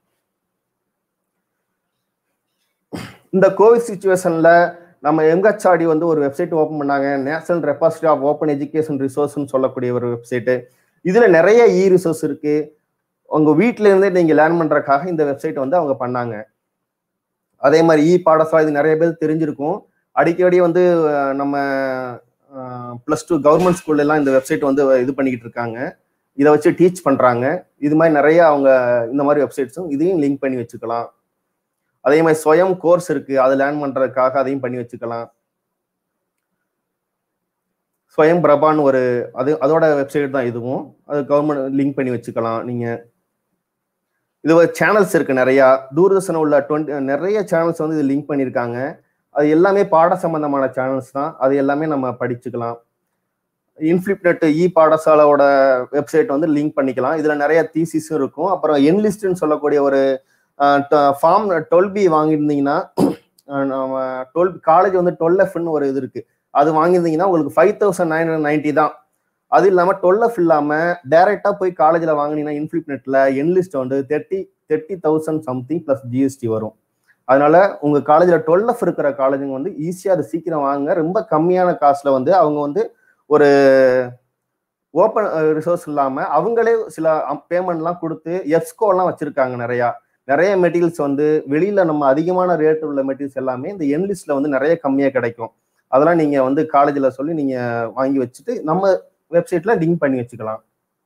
இந்த கோவிட் சுச்சுவேஷன்ல நம்ம MHRD வந்து ஒரு வெப்சைட் ஓப்பன் பண்ணாங்க, national repository of open education ரிசோர்ஸ்ன்னு சொல்லக்கூடிய ஒரு வெப்சைட்டு. இதுல நிறைய ரிசோர்ஸ் இருக்கு. உங்க வீட்டில இருந்தே நீங்க லேர்ன் பண்றதுக்காக இந்த வெப்சைட் வந்து அவங்க பண்ணாங்க. அதே மாதிரி பாடசாலை இது நிறைய பேர் தெரிஞ்சிருக்கும். அடிக்கடி வந்து நம்ம +2 கவர்மெண்ட் ஸ்கூல்ல எல்லாம் இந்த வெப்சைட் வந்து இது பண்ணிக்கிட்டு இருக்காங்க. இதை வச்சு டீச் பண்றாங்க. இது மாதிரி நிறைய அவங்க இந்த மாதிரி வெப்சைட்ஸும் இதையும் லிங்க் பண்ணி வச்சுக்கலாம். அதே மாதிரி ஸ்வயம் கோர்ஸ் இருக்கு, அதை லேர்ன் பண்றதுக்காக அதையும் பண்ணி வச்சுக்கலாம். ஸ்வயம் பிரபான்னு அதோட வெப்சைட் தான் இதுவும். அது கவர்மெண்ட் லிங்க் பண்ணி வச்சுக்கலாம். நீங்க இது சேனல்ஸ் இருக்கு நிறைய. தூர்தர்ஷன் உள்ள நிறைய சேனல்ஸ் வந்து இது லிங்க் பண்ணியிருக்காங்க. அது எல்லாமே பாட சம்பந்தமான சேனல்ஸ் தான். அது எல்லாமே நம்ம படிச்சுக்கலாம். இன்ஃபிளிப்நெட் பாடசாலையோட வெப்சைட் வந்து லிங்க் பண்ணிக்கலாம். இதுல நிறைய தீசிஸும் இருக்கும். அப்புறம் என்லிஸ்ட்னு சொல்லக்கூடிய ஒரு ஃபார்ம் 12B வாங்கியிருந்தீங்கன்னா, காலேஜ் வந்து 12Fன்னு ஒரு இது இருக்கு, அது வாங்கியிருந்தீங்கன்னா உங்களுக்கு 5990 தான். அது இல்லாம 12F இல்லாம டைரக்டா போய் காலேஜ்ல வாங்கினீங்கன்னா இன்ஃபிளிப்நெட்ல என்லிஸ்ட் வந்து 30,000 சம்திங் + GST வரும். அதனால உங்க காலேஜ்ல 12F இருக்கிற காலேஜுங்க வந்து ஈஸியா அதை சீக்கிரம் வாங்க. ரொம்ப கம்மியான காசுல வந்து அவங்க வந்து ஒரு ஓப்பன் ரிசோர்ஸ் இல்லாம அவங்களே சில பேமெண்ட்லாம் கொடுத்து எஃப்ஸ்கோலாம் வச்சிருக்காங்க. நிறைய மெட்டீரியல்ஸ் வந்து வெளியில நம்ம அதிகமான ரேட் உள்ள மெட்டீரியல்ஸ் எல்லாமே இந்த என்லிஸ்ட்ல வந்து நிறைய கம்மியா கிடைக்கும். அதெல்லாம் நீங்க வந்து காலேஜ்ல சொல்லி நீங்க வாங்கி வச்சுட்டு நம்ம வெப்சைட்ல லிங்க் பண்ணி வச்சுக்கலாம்.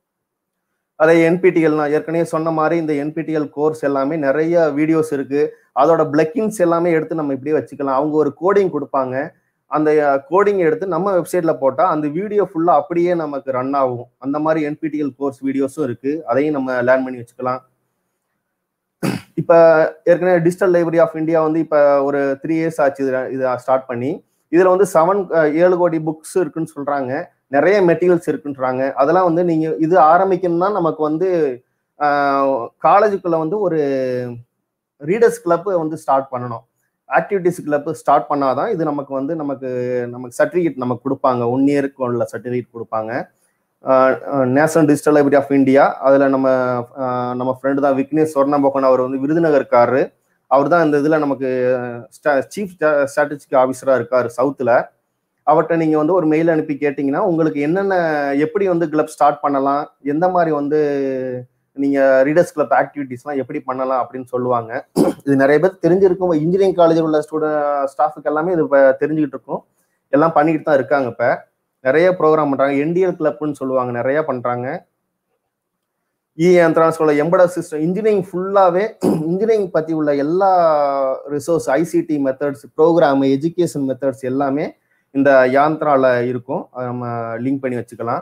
அதே NPTEL நான் ஏற்கனவே சொன்ன மாதிரி இந்த NPTEL கோர்ஸ் எல்லாமே நிறைய வீடியோஸ் இருக்கு. அதோட பிளக்கின்ஸ் எல்லாமே எடுத்து நம்ம இப்படியே வச்சுக்கலாம். அவங்க ஒரு கோடிங் கொடுப்பாங்க. அந்த கோடிங் எடுத்து நம்ம வெப்சைட்ல போட்டா அந்த வீடியோ ஃபுல்லா அப்படியே நமக்கு ரன் ஆகும். அந்த மாதிரி NPTEL கோர்ஸ் வீடியோஸும் இருக்கு. அதையும் நம்ம லேர்ன் பண்ணி வச்சுக்கலாம். இப்ப ஏற்கனவே டிஜிட்டல் லைப்ரரி ஆஃப் இந்தியா வந்து இப்ப ஒரு 3 இயர்ஸ் ஆச்சு இதை ஸ்டார்ட் பண்ணி. இதுல வந்து 7 கோடி புக்ஸ் இருக்குன்னு சொல்றாங்க. நிறைய மெட்டீரியல்ஸ் இருக்குன்றாங்க. அதெல்லாம் வந்து நீங்க இது ஆரம்பிக்கணும்னா நமக்கு வந்து காலேஜுக்குள்ள வந்து ஒரு ரீடர்ஸ் கிளப் வந்து ஸ்டார்ட் பண்ணணும். ஆக்டிவிட்டிஸ் கிளப் ஸ்டார்ட் பண்ணாதான் இது நமக்கு சர்டிஃபிகேட் நமக்கு கொடுப்பாங்க. 1 இயருக்கு உள்ள சர்டிஃபிகேட் கொடுப்பாங்க. National digital library of India. அதுல நம்ம ஃப்ரெண்டு தான் விக்னேஷ் சொர்ணபோகன். அவர் வந்து விருதுநகர்காரரு. அவர் தான் இந்த இதுல நமக்கு சீஃப் ஸ்ட்ராட்டஜிக் ஆஃபீஸரா இருக்காரு சவுத்துல. அவர்கிட்ட நீங்க வந்து ஒரு மெயில் அனுப்பி கேட்டீங்கன்னா உங்களுக்கு எப்படி வந்து கிளப் ஸ்டார்ட் பண்ணலாம், எந்த மாதிரி வந்து நீங்க ரீடர்ஸ் கிளப் ஆக்டிவிட்டிஸ்லாம் எப்படி பண்ணலாம் அப்படின்னு சொல்லுவாங்க. இது நிறைய பேர் தெரிஞ்சிருக்கும். இன்ஜினியரிங் காலேஜில் உள்ள ஸ்டாஃபுக்கு எல்லாமே இது தெரிஞ்சுக்கிட்டு இருக்கும். எல்லாம் பண்ணிக்கிட்டு தான் இருக்காங்க. இப்ப நிறைய ப்ரோக்ராம் பண்றாங்க. NDL கிளப்னு சொல்லுவாங்க, நிறைய பண்றாங்க. சொல்ல எம்பெடட் சிஸ்டம் இன்ஜினியரிங் ஃபுல்லாவே இன்ஜினியரிங் பத்தி உள்ள எல்லா resource, ICT methods, program, education methods எல்லாமே இந்த யாந்த்ரால இருக்கும். அதை நம்ம லிங்க் பண்ணி வச்சுக்கலாம்.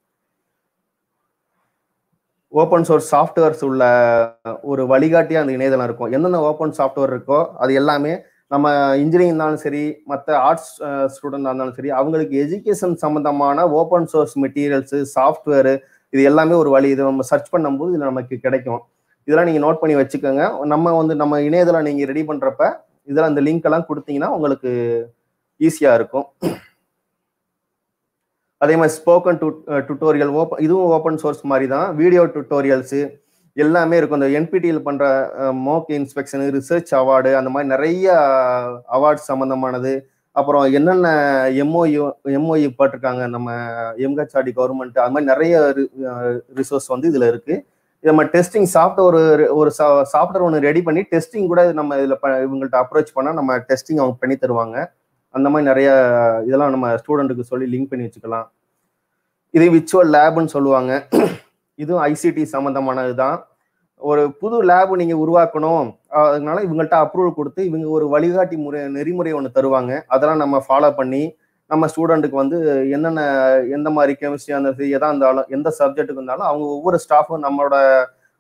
ஓப்பன் சோர்ஸ் சாஃப்ட்வேர்ஸ் உள்ள ஒரு வழிகாட்டியா அந்த இணையதளம் இருக்கும். எந்தெந்த ஓப்பன் சாஃப்ட்வேர் இருக்கோ அது எல்லாமே நம்ம இன்ஜினியரிங் இருந்தாலும் சரி, மற்ற ஆர்ட்ஸ் ஸ்டூடெண்டாக இருந்தாலும் சரி, அவங்களுக்கு எஜுகேஷன் சம்பந்தமான ஓப்பன் சோர்ஸ் மெட்டீரியல்ஸு, சாஃப்ட்வேரு, இது எல்லாமே ஒரு வழி. இது நம்ம சர்ச் பண்ணும்போது இதில் நமக்கு கிடைக்கும். இதெல்லாம் நீங்கள் நோட் பண்ணி வச்சுக்கோங்க. நம்ம இணையதளம் நீங்கள் ரெடி பண்ணுறப்ப இதெல்லாம் இந்த லிங்க் எல்லாம் கொடுத்தீங்கன்னா உங்களுக்கு ஈஸியாக இருக்கும். அதே மாதிரி ஸ்போக்கன் டுட்டோரியல் இதுவும் ஓப்பன் சோர்ஸ் மாதிரி தான். வீடியோ டுட்டோரியல்ஸு எல்லாமே இருக்கும். இந்த NPTEL பண்ற மோக் இன்ஸ்பெக்ஷனு, ரிசர்ச் அவார்டு, அந்த மாதிரி நிறைய அவார்ட்ஸ் சம்பந்தமானது. அப்புறம் என்னென்ன MOU போட்டிருக்காங்க நம்ம MHRD கவர்மெண்ட், அது மாதிரி நிறைய ரிசோர்ஸ் வந்து இதுல இருக்கு. நம்ம டெஸ்டிங் ஒரு சாஃப்ட்வேர் ஒன்று ரெடி பண்ணி டெஸ்டிங் கூட நம்ம இதுல இவங்கள்ட்ட அப்ரோச் பண்ணா நம்ம டெஸ்டிங் அவங்க பண்ணி தருவாங்க. அந்த மாதிரி நிறைய இதெல்லாம் நம்ம ஸ்டூடெண்ட்டுக்கு சொல்லி லிங்க் பண்ணி வச்சுக்கலாம். இது விர்ச்சுவல் லேப்னு சொல்லுவாங்க. இதுவும் ICT சம்பந்தமானது தான். ஒரு புது லேப் நீங்க உருவாக்கணும், அதனால இவங்கள்ட்ட அப்ரூவல் கொடுத்து இவங்க ஒரு வழிகாட்டி நெறிமுறை ஒன்று தருவாங்க. அதெல்லாம் நம்ம ஃபாலோ பண்ணி நம்ம ஸ்டூடெண்ட்டுக்கு வந்து எந்த மாதிரி கெமிஸ்ட்ரியா இருந்தாலும் சரி, எதா இருந்தாலும் எந்த சப்ஜெக்ட்டுக்கு இருந்தாலும் அவங்க ஒவ்வொரு ஸ்டாஃபும்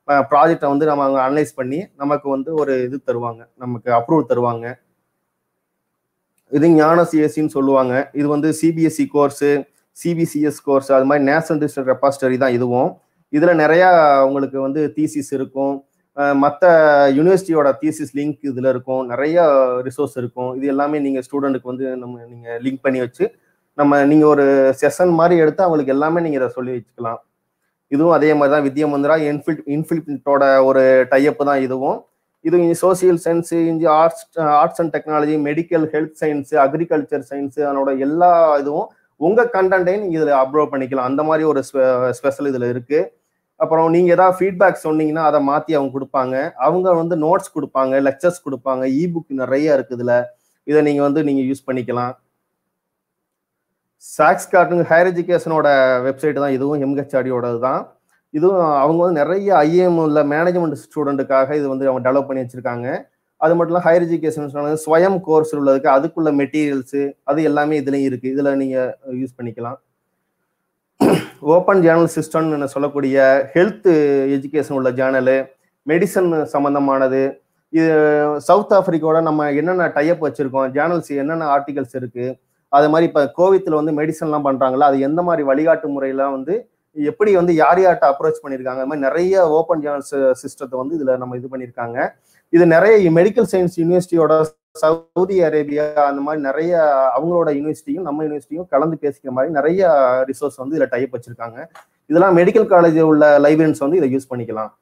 ப்ராஜெக்டை வந்து நம்ம அவங்க அனலைஸ் பண்ணி நமக்கு வந்து ஒரு இது தருவாங்க, நமக்கு அப்ரூவல் தருவாங்க. இது ஞான சிஎஸ்சின்னு சொல்லுவாங்க. இது வந்து சிபிஎஸ்சி கோர்ஸு, சிபிசிஎஸ் கோர்ஸ், அது மாதிரி நேஷனல் டிஜிட்டல் ரெபாசிட்டரி தான் இதுவும். இதுல நிறைய உங்களுக்கு வந்து தீசிஸ் இருக்கும், மற்ற யூனிவர்சிட்டியோட தீசிஸ் லிங்க் இதுல இருக்கும், நிறைய ரிசோர்ஸ் இருக்கும். இது எல்லாமே நீங்க ஸ்டூடெண்ட்டுக்கு வந்து நீங்க லிங்க் பண்ணி வச்சு நீங்க ஒரு செஷன் மாதிரி எடுத்து அவங்களுக்கு எல்லாமே நீங்க இதை சொல்லி வச்சுக்கலாம். இதுவும் அதே மாதிரி தான் வித்யா மந்திரா இன்ஃபிலிப்டோட ஒரு டைப் தான் இதுவும். இது social science, arts and technology, medical, health science, agriculture science, அதனோட எல்லா இதுவும் உங்க கண்டென்ட்டையும் நீங்க இதுல அப்லோட் பண்ணிக்கலாம். அந்த மாதிரி ஒரு ஸ்பெஷல் இதுல இருக்கு. அப்புறம் நீங்க ஏதாவது ஃபீட்பேக் சொன்னீங்கன்னா அதை மாத்தி அவங்க கொடுப்பாங்க. அவங்க வந்து நோட்ஸ் கொடுப்பாங்க, லெக்சர்ஸ் கொடுப்பாங்க, இபுக் நிறைய இருக்கு இதுல. இதை நீங்க வந்து நீங்க யூஸ் பண்ணிக்கலாம். சாக்ஸ்கார்ட்னு ஹையர் எஜுகேஷனோட வெப்சைட் தான் இதுவும், எம்ஹெச்ஆர்டியோடது தான். இதுவும் அவங்க வந்து நிறைய ஐஏஎம் உள்ள மேனேஜ்மெண்ட் ஸ்டூடெண்ட்டுக்காக இது வந்து அவங்க டெவலப் பண்ணி வச்சிருக்காங்க. அது மட்டும் இல்லை ஹையர் எஜுகேஷன் ஸ்வயம் கோர்ஸ் உள்ளதுக்கு அதுக்குள்ள மெட்டீரியல்ஸு அது எல்லாமே இதுலையும் இருக்கு. இதுல நீங்க யூஸ் பண்ணிக்கலாம். ஓப்பன் ஜேர்னல் சிஸ்டம்னு சொல்லக்கூடிய ஹெல்த் எஜுகேஷன் உள்ள ஜேர்னலு, மெடிசன் சம்பந்தமானது. இது சவுத் ஆப்பிரிக்காவோட நம்ம என்னென்ன டைப் வச்சிருக்கோம், ஜேர்னல்ஸ் என்னென்ன ஆர்டிகல்ஸ் இருக்கு, அது மாதிரி இப்போ கோவிட்ல வந்து மெடிசன்லாம் பண்றாங்களா, அது எந்த மாதிரி வழிகாட்டு முறையெல்லாம் வந்து எப்படி வந்து யார் யார்கிட்ட அப்ரோச் பண்ணியிருக்காங்க, அது மாதிரி நிறைய ஓப்பன் ஜேர்னல்ஸ் சிஸ்டத்தை வந்து இதுல நம்ம இது பண்ணியிருக்காங்க. இது நிறைய மெடிக்கல் சயின்ஸ் யூனிவர்சிட்டியோட, சவுதி அரேபியா, அந்த மாதிரி நிறைய அவங்களோட யூனிவர்சிட்டியும் நம்ம யூனிவர்சிட்டியும் கலந்து பேசிக்கிற மாதிரி நிறைய ரிசோர்ஸ் வந்து இதுல டைப் வச்சிருக்காங்க. இதெல்லாம் மெடிக்கல் காலேஜ் உள்ள லைப்ரரியன்ஸ் வந்து இதை யூஸ் பண்ணிக்கலாம்.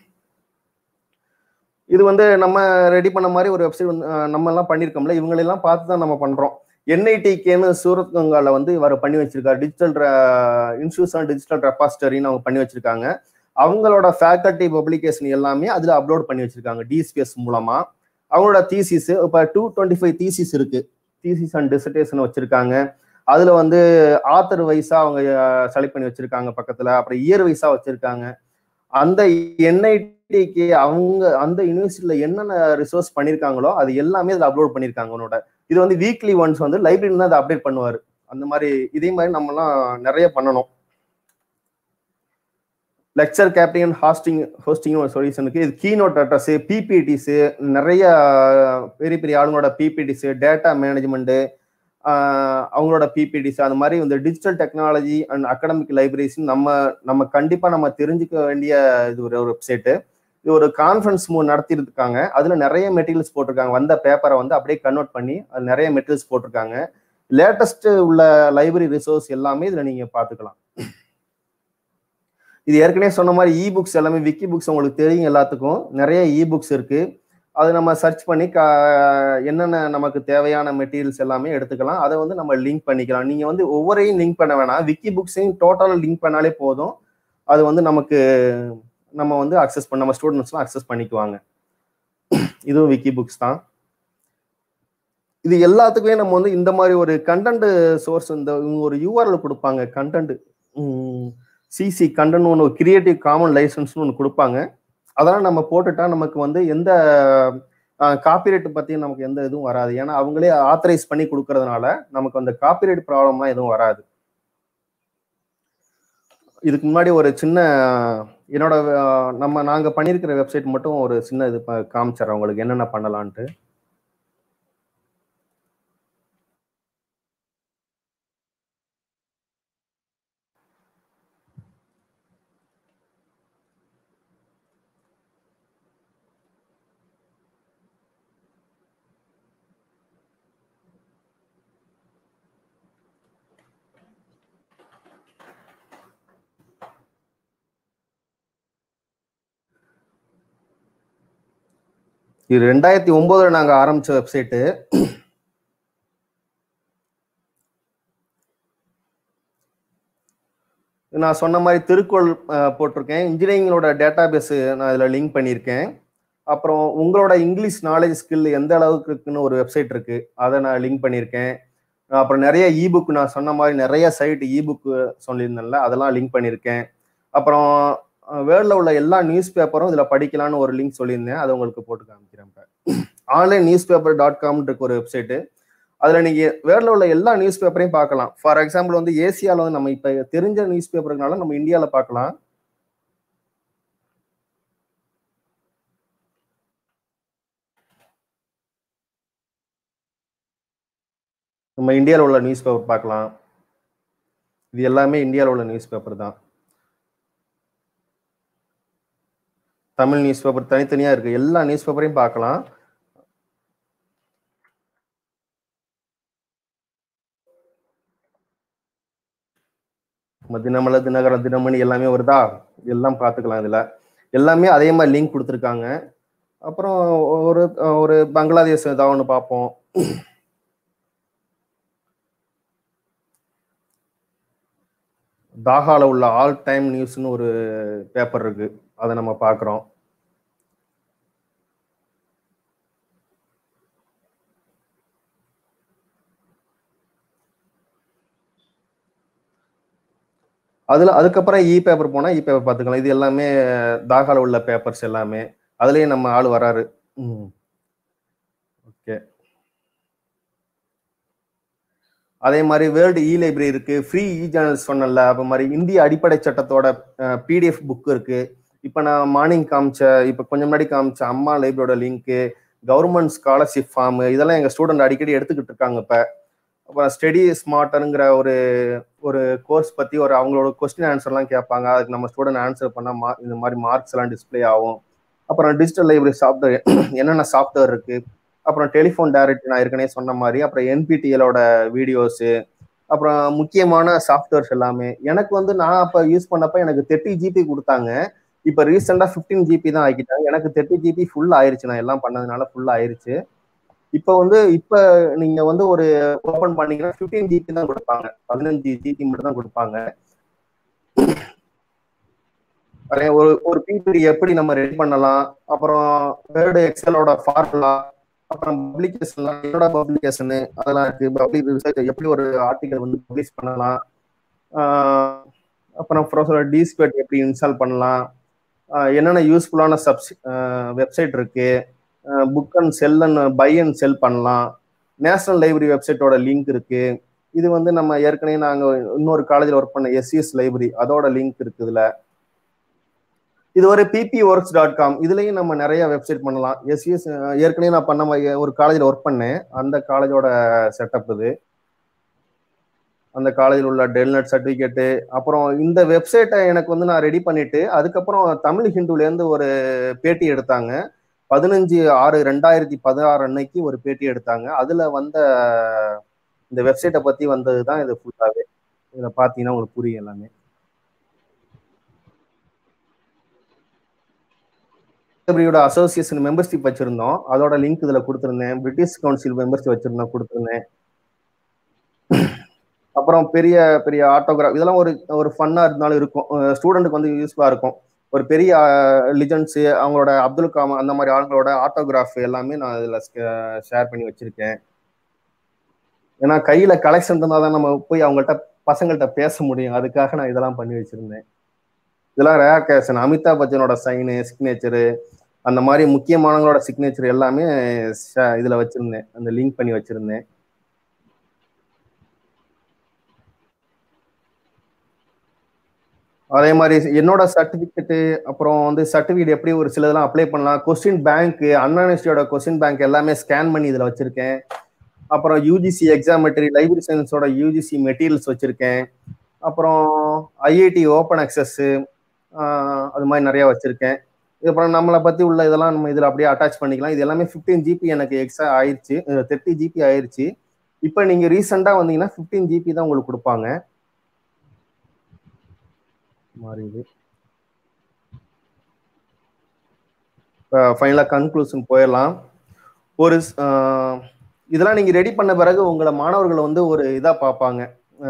இது வந்து நம்ம ரெடி பண்ண மாதிரி ஒரு வெப்சைட் வந்து நம்ம எல்லாம் பண்ணியிருக்கோம்ல, இவங்களெல்லாம் பார்த்து தான் நம்ம பண்றோம். என்ஐடிகேன்னு சூரத் கங்கால வந்து இவர் பண்ணி வச்சிருக்காரு, டிஜிட்டல் இன்ஸ்டியூஷன் டிஜிட்டல் ரெபாசிட்டரின்னு அவங்க பண்ணி வச்சிருக்காங்க. அவங்களோட ஃபேக்கல்டி பப்ளிகேஷன் எல்லாமே அதுல அப்லோட் பண்ணி வச்சிருக்காங்க டிஸ்பிஎஸ் மூலமா. அவங்களோட தீசிஸ் இப்போ 225 தீசிஸ் இருக்கு, தீசிஸ் அண்ட் டிசர்டேஷன் வச்சிருக்காங்க. அதுல வந்து ஆத்தர் வைஸா அவங்க செலக்ட் பண்ணி வச்சிருக்காங்க பக்கத்துல, அப்புறம் இயர் வைஸா வச்சிருக்காங்க. அந்த என்ஐடிக்கு அவங்க அந்த யூனிவர்சிட்டியில என்னென்ன ரிசோர்ஸ் பண்ணியிருக்காங்களோ அது எல்லாமே அதில் அப்லோட் பண்ணியிருக்காங்க அவனோட. இது வந்து வீக்லி ஒன்ஸ் வந்து லைப்ரரியில் தான் அதை அப்டேட் பண்ணுவார். அந்த மாதிரி இதே மாதிரி நம்மலாம் நிறைய பண்ணணும். லெக்சர் கேப்டன் ஹோஸ்டிங் ஒரு சொல்யூஷனுக்கு இது கீநோட் அட்ரஸ், பிபிடிஸ், நிறைய பெரிய பெரிய ஆளுங்களோட பிபிடிஸ், டேட்டா மேனேஜ்மெண்ட் அவங்களோட பிபிடிஸ், அந்த மாதிரி இந்த digital technology and academic libraries நம்ம கண்டிப்பா நம்ம தெரிஞ்சுக்க வேண்டிய இது ஒரு வெப்சைட்டு. இது ஒரு கான்ஃபரன்ஸ் நடத்திருக்காங்க. அதுல நிறைய மெட்டீரியல்ஸ் போட்டிருக்காங்க. வந்த பேப்பரை வந்து அப்படியே கன்வெர்ட் பண்ணி அது நிறைய மெட்டீரியல்ஸ் போட்டிருக்காங்க. லேட்டஸ்ட் உள்ள லைப்ரரி ரிசோர்ஸ் எல்லாமே இதுல நீங்க பாத்துக்கலாம். இது ஏற்கனவே சொன்ன மாதிரி இ புக்ஸ் எல்லாமே, விக்கி புக்ஸ் உங்களுக்கு தெரியும் எல்லாத்துக்கும், நிறைய இ புக்ஸ் இருக்கு. அது நம்ம சர்ச் பண்ணி என்னென்ன நமக்கு தேவையான மெட்டீரியல்ஸ் எல்லாமே எடுத்துக்கலாம். அதை வந்து நம்ம லிங்க் பண்ணிக்கலாம். நீங்க வந்து ஒவ்வொரையும் லிங்க் பண்ண வேணாம், விக்கி புக்ஸையும் டோட்டலாக லிங்க் பண்ணாலே போதும். அது வந்து நம்ம வந்து நம்ம ஸ்டூடெண்ட்ஸ்லாம் அக்சஸ் பண்ணிக்குவாங்க. இதுவும் விக்கி புக்ஸ் தான். இது எல்லாத்துக்குமே நம்ம வந்து இந்த மாதிரி ஒரு கண்டென்ட் சோர்ஸ், இந்த ஒரு யூஆர்எல் கொடுப்பாங்க, கண்டென்ட் சிசி கண்டென்ட் ஒன்று, கிரியேட்டிவ் காமன் லைசன்ஸ்னு ஒன்று கொடுப்பாங்க. அதெல்லாம் நம்ம போட்டுட்டா நமக்கு வந்து எந்த காப்பிரைட் பற்றியும் நமக்கு எந்த இதுவும் வராது. ஏன்னா அவங்களே ஆத்தரைஸ் பண்ணி கொடுக்கறதுனால நமக்கு அந்த காப்பிரைட் ப்ராப்ளம்லாம் எதுவும் வராது. இதுக்கு முன்னாடி ஒரு சின்ன என்னோட நாங்கள் பண்ணியிருக்கிற வெப்சைட் மட்டும் ஒரு சின்ன இது காமிச்சிடறேன் உங்களுக்கு என்னென்ன பண்ணலான்ட்டு. இது 2009 நாங்க ஆரம்பிச்ச வெப்சைட்டு. நான் சொன்ன மாதிரி திருக்குறள் போட்டிருக்கேன். இன்ஜினியரிங்கோட டேட்டா பேஸ் நான் இதில் லிங்க் பண்ணியிருக்கேன். அப்புறம் உங்களோட இங்கிலீஷ் நாலேஜ் ஸ்கில் எந்த அளவுக்கு இருக்குன்னு ஒரு வெப்சைட் இருக்கு, அதை நான் லிங்க் பண்ணியிருக்கேன். அப்புறம் நிறைய இபுக், நான் சொன்ன மாதிரி நிறைய சைட் இபுக் சொல்லியிருந்தேன்ல, அதெல்லாம் லிங்க் பண்ணியிருக்கேன். அப்புறம் வேர்ல்டில் உள்ள எல்லா நியூஸ் பேப்பரும் இதில் படிக்கலான்னு ஒரு லிங்க் சொல்லியிருந்தேன், அதை உங்களுக்கு போட்டு காமிக்கிறேன். இப்போ onlinenewspaper.com இருக்கு ஒரு வெப்சைட்டு. அதில் நீங்கள் வேர்ல்டில் உள்ள எல்லா நியூஸ் பேப்பரையும் பார்க்கலாம். ஃபார் எக்ஸாம்பிள் வந்து ஏசியாவில் வந்து நம்ம இப்போ தெரிஞ்ச நியூஸ் பேப்பருக்குனால நம்ம இந்தியாவில் பார்க்கலாம். நம்ம இந்தியாவில் உள்ள நியூஸ் பேப்பர் பார்க்கலாம். இது எல்லாமே இந்தியாவில் உள்ள நியூஸ் பேப்பர் தான். தமிழ் நியூஸ் பேப்பர் தனித்தனியா இருக்கு. எல்லா நியூஸ் பேப்பரையும் பார்க்கலாம். தினமலர், தினகரன், தினமணி எல்லாமே வருதா, எல்லாம் பார்த்துக்கலாம். இதுல எல்லாமே அதே மாதிரி லிங்க் கொடுத்துருக்காங்க. அப்புறம் ஒரு பங்களாதேஷ் ஏதாவது ஒன்று பார்ப்போம். தாகால உள்ள ஆல் டைம் நியூஸ்னு ஒரு பேப்பர் இருக்கு, அதை நம்ம பார்க்குறோம். அதுக்கப்புறம் இ பேப்பர் போனா இ பேப்பர் பார்த்துக்கலாம். இது எல்லாமே தாகால உள்ள பேப்பர்ஸ் எல்லாமே. அதுலயே நம்ம ஆள் வராரு. ஓகே. அதே மாதிரி வேர்ல்டு இ லைப்ரரி இருக்கு, ஃப்ரீ இ ஜேர்னல்ஸ் சொன்னல, அப்ப மாதிரி இந்திய அடிப்படை சட்டத்தோட பிடிஎஃப் புக் இருக்கு. இப்ப நான் மார்னிங் இப்ப கொஞ்சம் முன்னாடி காமிச்ச அம்மா லைப்ரரியோட லிங்க், கவர்மெண்ட் ஸ்காலர்ஷிப் ஃபார்ம், இதெல்லாம் எங்க ஸ்டூடெண்ட் அடிக்கடி எடுத்துக்கிட்டு இருக்காங்க. அப்புறம் ஸ்டடி ஸ்மார்ட்டருங்கிற ஒரு கோர்ஸ் பத்தி அவங்களோட கொஸ்டின் ஆன்சர்லாம் கேட்பாங்க. அதுக்கு நம்ம ஸ்டூடெண்ட் ஆன்சர் பண்ணா இந்த மாதிரி மார்க்ஸ் எல்லாம் டிஸ்பிளே ஆகும். அப்புறம் டிஜிட்டல் லைப்ரரி சாஃப்ட்வேர், என்னென்ன சாஃப்ட்வேர் இருக்கு, அப்புறம் டெலிஃபோன் டைரக்ட் நான் ஏற்கனவே சொன்ன மாதிரி, அப்புறம் என்பிடிஎலோட வீடியோஸு, அப்புறம் முக்கியமான சாஃப்ட்வேர்ஸ் எல்லாமே. எனக்கு நான் அப்போ யூஸ் பண்ணப்ப எனக்கு 30 GB கொடுத்தாங்க. இப்போ ரீசெண்டாக 15 GB தான் ஆக்கிட்டாங்க. எனக்கு 30 GB ஃபுல் ஆயிருச்சு. நான் எல்லாம் பண்ணதுனால ஃபுல் ஆயிருச்சு. இப்போ நீங்க ஒரு ஓபன் பண்ணீங்கன்னா 15 GB தான் கொடுப்பாங்க, 15 GB மட்டும் தான் கொடுப்பாங்க. ஒரு பிபிடி எப்படி நம்ம ரெடி பண்ணலாம், அப்புறம் வேர்டு எக்ஸலோட ஃபார்முலா, அப்புறம் பப்ளிகேஷன்லாம், என்னோட பப்ளிகேஷனு அதெல்லாம் இருக்கு. பப்ளிக் ரிசர்ச் எப்படி ஒரு ஆர்டிகல் பப்ளிஷ் பண்ணலாம், அப்புறம் ப்ரொஃபஸர் டிஸ்பேட் எப்படி இன்ஸ்டால் பண்ணலாம், என்னென்ன யூஸ்ஃபுல்லான வெப்சைட் இருக்கு, book and sell and buy and sell பண்ணலாம், நேஷனல் லைப்ரரி வெப்சைட்டோட லிங்க் இருக்கு. இது நம்ம ஏற்கனவே நாங்கள் இன்னொரு காலேஜில் ஒர்க் பண்ண எஸ்சிஎஸ் லைப்ரரி, அதோட லிங்க் இருக்கு. இதுல இது ஒரு ppworks.com, இதுலயும் நம்ம நிறைய வெப்சைட் பண்ணலாம். எஸ்சிஎஸ் ஏற்கனவே நான் பண்ண ஒரு காலேஜில் ஒர்க் பண்ணேன், அந்த காலேஜோட செட்டப் இது. அந்த காலேஜில் உள்ள டெல்நெட் சர்டிஃபிகேட்டு, அப்புறம் இந்த வெப்சைட்டை எனக்கு நான் ரெடி பண்ணிட்டு, அதுக்கப்புறம் தமிழ் ஹிந்துலேருந்து ஒரு பேட்டி எடுத்தாங்க. 15/6/2016 அன்னைக்கு ஒரு பேட்டி எடுத்தாங்க. அதுல இந்த வெப்சைட்டை பத்தி வந்ததுதான் இது ஃபுல்லாவே. இதை பார்த்தீங்கன்னா உங்களுக்கு புரியும் எல்லாமே. லைப்ரரியோட அசோசியேஷன் மெம்பர்ஷிப் வச்சிருந்தோம், அதோட லிங்க் இதுல கொடுத்துருந்தேன். பிரிட்டிஷ் கவுன்சில் மெம்பர்ஷிப் வச்சிருந்தோம், கொடுத்துருந்தேன். அப்புறம் பெரிய பெரிய ஆட்டோகிராஃப், இதெல்லாம் ஒரு ஃபன்னா இருந்தாலும் இருக்கும், ஸ்டூடெண்ட்டுக்கு யூஸ்ஃபுல்லா இருக்கும். ஒரு பெரிய லிஜெண்ட்ஸ், அவங்களோட அப்துல் கலாம் அந்த மாதிரி ஆளுங்களோட ஆட்டோகிராஃப் எல்லாமே நான் இதுல ஷேர் பண்ணி வச்சிருக்கேன். ஏன்னா கையில கலெக்ஷன் இருந்தால் தான் நம்ம போய் பசங்கள்கிட்ட பேச முடியும். அதுக்காக நான் இதெல்லாம் பண்ணி வச்சிருந்தேன். இதெல்லாம் ரேர் கேஷன். அமிதாப் பச்சனோட சைனு, சிக்னேச்சரு, அந்த மாதிரி முக்கியமானவங்களோட சிக்னேச்சர் எல்லாமே இதுல வச்சிருந்தேன், அந்த லிங்க் பண்ணி வச்சிருந்தேன். அதே மாதிரி என்னோட சர்டிபிகேட்டு, அப்புறம் சர்டிபிகேட் எப்படி ஒரு சிலதெல்லாம் அப்ளை பண்ணலாம், கொஸ்டின் பேங்க், அண்ணா யூனிவர்சிட்டியோட கொஸ்டின் பேங்க் எல்லாமே ஸ்கேன் பண்ணி இதுல வச்சிருக்கேன். அப்புறம் யூஜிசி எக்ஸாமெட்ரி, லைப்ரரி சயின்ஸோட யூஜிசி மெட்டீரியல்ஸ் வச்சிருக்கேன். அப்புறம் ஐஐடி ஓப்பன் அக்சஸ், அது மாதிரி நிறைய வச்சிருக்கேன். அப்புறம் நம்மளை பத்தி உள்ள இதெல்லாம் நம்ம இதுல அப்படியே அட்டாச் பண்ணிக்கலாம். இது எல்லாமே 15 GB எனக்கு எக்ஸ்ட்ரா ஆயிடுச்சு, 30 GB ஆயிடுச்சு. இப்போ நீங்க ரீசெண்டா வந்தீங்கன்னா 15 GB தான் உங்களுக்கு கொடுப்பாங்க. மாறிது. ஃபைனலா கன்க்ளூஷன் போயிடலாம். இதெல்லாம் நீங்க ரெடி பண்ண பிறகு உங்களை மாணவர்களை ஒரு இதா பார்ப்பாங்க.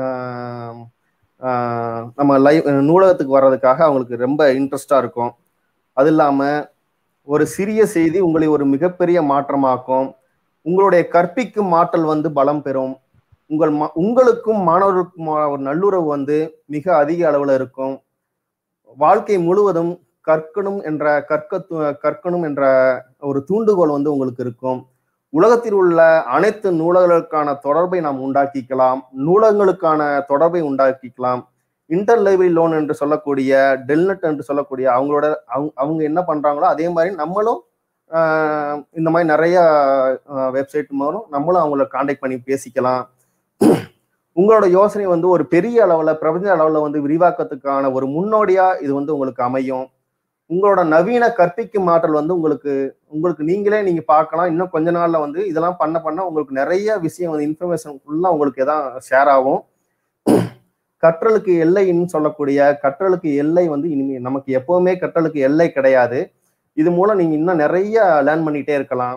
நம்ம நூலகத்துக்கு வர்றதுக்காக அவங்களுக்கு ரொம்ப இன்ட்ரெஸ்டா இருக்கும். அது இல்லாம ஒரு சிறிய செய்தி உங்களை ஒரு மிகப்பெரிய மாற்றமாக்கும். உங்களுடைய கற்பிக்கும் ஆற்றல் பலம் பெறும். உங்களுக்கும் மாணவர்களுக்கும் ஒரு நல்லுறவு மிக அதிக அளவுல இருக்கும். வாழ்க்கை முழுவதும் கற்கணும் என்ற ஒரு தூண்டுகோல் உங்களுக்கு இருக்கும். உலகத்தில் உள்ள அனைத்து நூலகங்களுக்கான தொடர்பை நாம் உண்டாக்கிக்கலாம், நூலகங்களுக்கான தொடர்பை உண்டாக்கிக்கலாம். இன்டர் லைப்ரரி லோன் என்று சொல்லக்கூடிய, டெல்நெட் என்று சொல்லக்கூடிய அவங்க என்ன பண்றாங்களோ அதே மாதிரி நம்மளும் இந்த மாதிரி நிறைய வெப்சைட் மூலம் நம்மளும் அவங்கள கான்டாக்ட் பண்ணி பேசிக்கலாம். உங்களோட யோசனை வந்து ஒரு பெரிய அளவுல பிரபஞ்ச அளவுல வந்து விரிவாக்கத்துக்கான ஒரு முன்னோடியா இது வந்து உங்களுக்கு அமையும். உங்களோட நவீன கற்பிக்கும் ஆற்றல் வந்து உங்களுக்கு நீங்க பார்க்கலாம். இன்னும் கொஞ்ச நாள்ல வந்து இதெல்லாம் பண்ண உங்களுக்கு நிறைய விஷயம் வந்து இன்ஃபர்மேஷன் ஃபுல்லா உங்களுக்கு எதான் ஷேர் ஆகும். கற்றலுக்கு எல்லைன்னு சொல்லக்கூடிய கற்றலுக்கு எல்லை வந்து இனிமே நமக்கு எப்பவுமே கற்றலுக்கு எல்லை கிடையாது. இது மூலம் நீங்க இன்னும் நிறைய லேர்ன் பண்ணிட்டே இருக்கலாம்.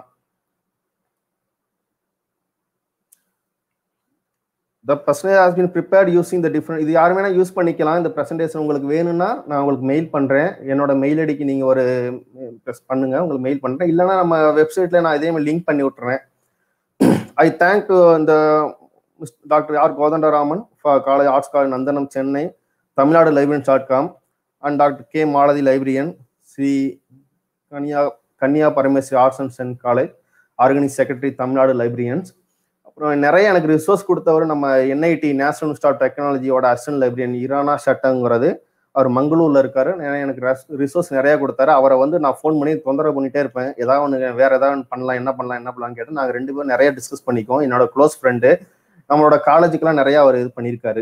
The presentation has been prepared using the different இது யார் வேணா யூஸ் பண்ணிக்கலாம். இந்த பிரசன்டேஷன் உங்களுக்கு வேணும்னா நான் உங்களுக்கு மெயில் பண்றேன். என்னோட மெயில் ஐடிக்கு நீங்க ஒரு ப்ரெஸ் பண்ணுங்க, உங்களுக்கு மெயில் பண்றேன். இல்லைன்னா நம்ம வெப்சைட்ல நான் இதே மாதிரி லிங்க் பண்ணி விட்டுறேன். ஐ தேங்க் டு இந்த doctor R Kothandaraman college arts college Nandanam Chennai, Tamil Nadu librarians and doctor K Malathi librarian, Shri Kanniya Parameswari arts and science college organise secretary Tamil Nadu librarians. அப்புறம் நிறைய எனக்கு ரிசோர்ஸ் கொடுத்தவர் நம்ம என்ஐடி நேஷனல் இன்ஸ்டியூட் ஆஃப் டெக்னாலஜியோட அசிஸ்டன்ட் லைப்ரரியன் இரானா ஷட்டங்கிறது, அவர் மங்களூர்ல இருக்காரு. எனக்கு ரிசோர்ஸ் நிறைய கொடுத்தாரு. அவரை வந்து நான் ஃபோன் பண்ணி தொந்தரவு பண்ணிட்டே இருப்பேன். ஏதாவது ஒன்று வேற ஏதாவது பண்ணலாம், என்ன பண்ணலாம்னு கேட்டு நாங்கள் 2 பேரும் நிறைய டிஸ்கஸ் பண்ணிக்குவோம். என்னோட க்ளோஸ் ஃப்ரெண்டு, நம்மளோட காலேஜுக்கெல்லாம் நிறைய அவர் இது பண்ணியிருக்காரு.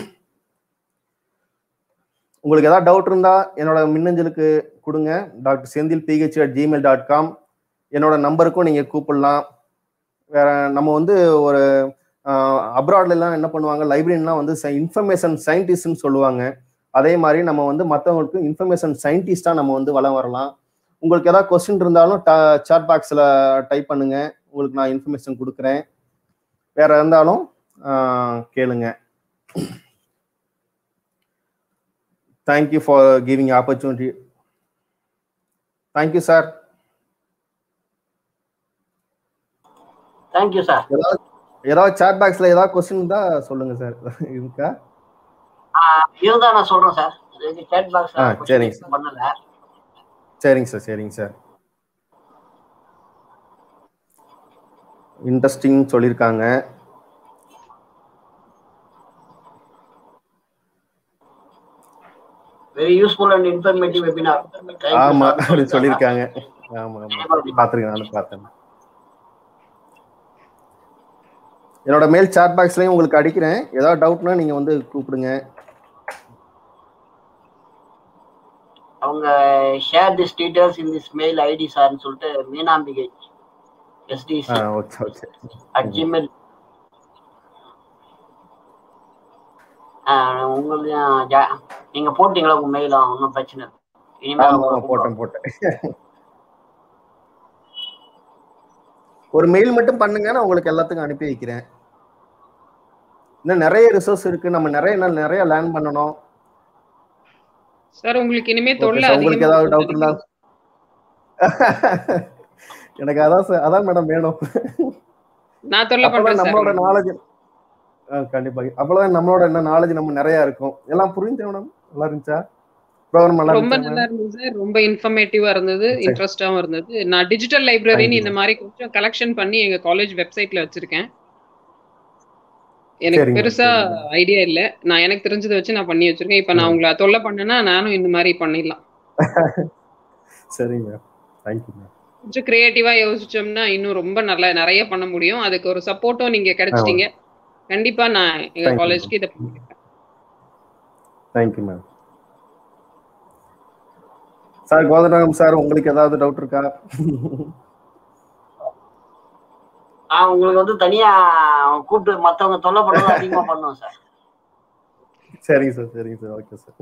உங்களுக்கு ஏதாவது டவுட் இருந்தா என்னோட மின்னஞ்சலுக்கு கொடுங்க, டாக்டர் செந்தில் ph@gmail.com. என்னோட நம்பருக்கும் நீங்க கூப்பிடலாம். வேற நம்ம வந்து ஒரு அப்ராட்ல எல்லாம் என்ன பண்ணுவாங்க, லைப்ரரியன்லாம் வந்து இன்ஃபர்மேஷன் சயின்டிஸ்ட்னு சொல்லுவாங்க. அதே மாதிரி நம்ம வந்து மற்றவங்களுக்கு இன்ஃபர்மேஷன் சயின்டிஸ்டா நம்ம வந்து வளம் வரலாம். உங்களுக்கு ஏதாவது கொஸ்டின் இருந்தாலும் சாட் பாக்ஸ்ல டைப் பண்ணுங்க, உங்களுக்கு நான் இன்ஃபர்மேஷன் கொடுக்குறேன். வேற இருந்தாலும் கேளுங்க. Thank you for giving opportunity. Thank you sir.
Thank you sir.
ஏதாவது சாட் பாக்ஸ்ல ஏதாவது கொஸ்டின் இருந்தா சொல்லுங்க சார். இருக்கா?
இருந்தா நான் சொல்றேன் சார். சாட் பாக்ஸ்ல
சரிங்க சார்.
பண்ணல.
சரிங்க சார். இன்ட்ரெஸ்டிங் சொல்லியிருக்காங்க.
Very useful and informative webinar.
ஆமா அப்படி சொல்லியிருக்காங்க. ஆமா பார்த்துருக்கேன், நானும் பார்த்தேன். என்னோட மெயில் சாட் பாக்ஸ்லயும் உங்களுக்கு அடிக்கிறேன். ஏதாவது டவுட்னா நீங்க வந்து கூப்பிடுங்க.
அவங்க share this details in this mail ID சார்னு சொல்லிட்டு மீனாம்பிகை SDC@gmail. உங்களுடைய நீங்க போட்டீங்களா உங்க மெயில்? ஒன்றும் பிரச்சனை இல்லை.
இனிமேல் போட்டேன். ஒரு மெயில் மட்டும் பண்ணுங்க, நான் உங்களுக்கு எல்லாத்துக்கும் அனுப்பி வைக்கிறேன். இன்னும் நிறைய ரிசோர்ஸ் இருக்கு, நம்ம நிறைய லேர்ன் பண்ணணும்.
சார் உங்களுக்கு இனிமே தொல்லை
உங்களுக்கு ஏதாவது டவுட் இருந்தா எனக்கு அதான் மேடம் வேணும்.
நான் தொல்லை பண்றேன்.
நம்மளோட நாலேஜ் கண்டிப்பா அப்பதான் நம்மளோட என்ன நாலேஜ் நம்ம நிறைய இருக்கும். எல்லாம் புரிஞ்சு மேடம்? நல்லா இருந்துச்சா?
ரொம்ப நல்லா இருந்தது சார். ரொம்ப இன்ஃபர்மேட்டிவா இருந்தது, இன்ட்ரெஸ்டாவும் இருந்தது. நான் டிஜிட்டல் லைப்ரரின்னு இந்த மாதிரி கொஞ்சம் கலெக்ஷன் பண்ணி எங்க காலேஜ் வெப்சைட்ல வச்சிருக்கேன். எனக்கு பெருசா ஐடியா இல்ல, நான் எனக்கு தெரிஞ்சதை வச்சு நான் பண்ணி வச்சிருக்கேன். இப்ப நான் உங்களை தொல்லை பண்ணேன்னா நானும் இந்த மாதிரி பண்ணிடலாம்.
சரிங்க, தேங்க்யூ.
கொஞ்சம் கிரியேட்டிவா யோசிச்சோம்னா இன்னும் ரொம்ப நிறைய பண்ண முடியும். அதுக்கு ஒரு சப்போர்ட்டும் நீங்க கிடைச்சிட்டீங்க. கண்டிப்பா நான் எங்க காலேஜ்க்கு இதை பண்ணிருக்கேன்.
Thank you ma'am. Sir Kothandaraman sir, உங்களுக்கு ஏதாவது டவுட் இருக்கா?
உங்களுக்கு வந்து தனியா கூப்பிட்டு மத்தவங்க தொல்லை பண்ணுறது அதிகமா பண்ணுவோம் சார்.
சரிங்க சார். Okay sir.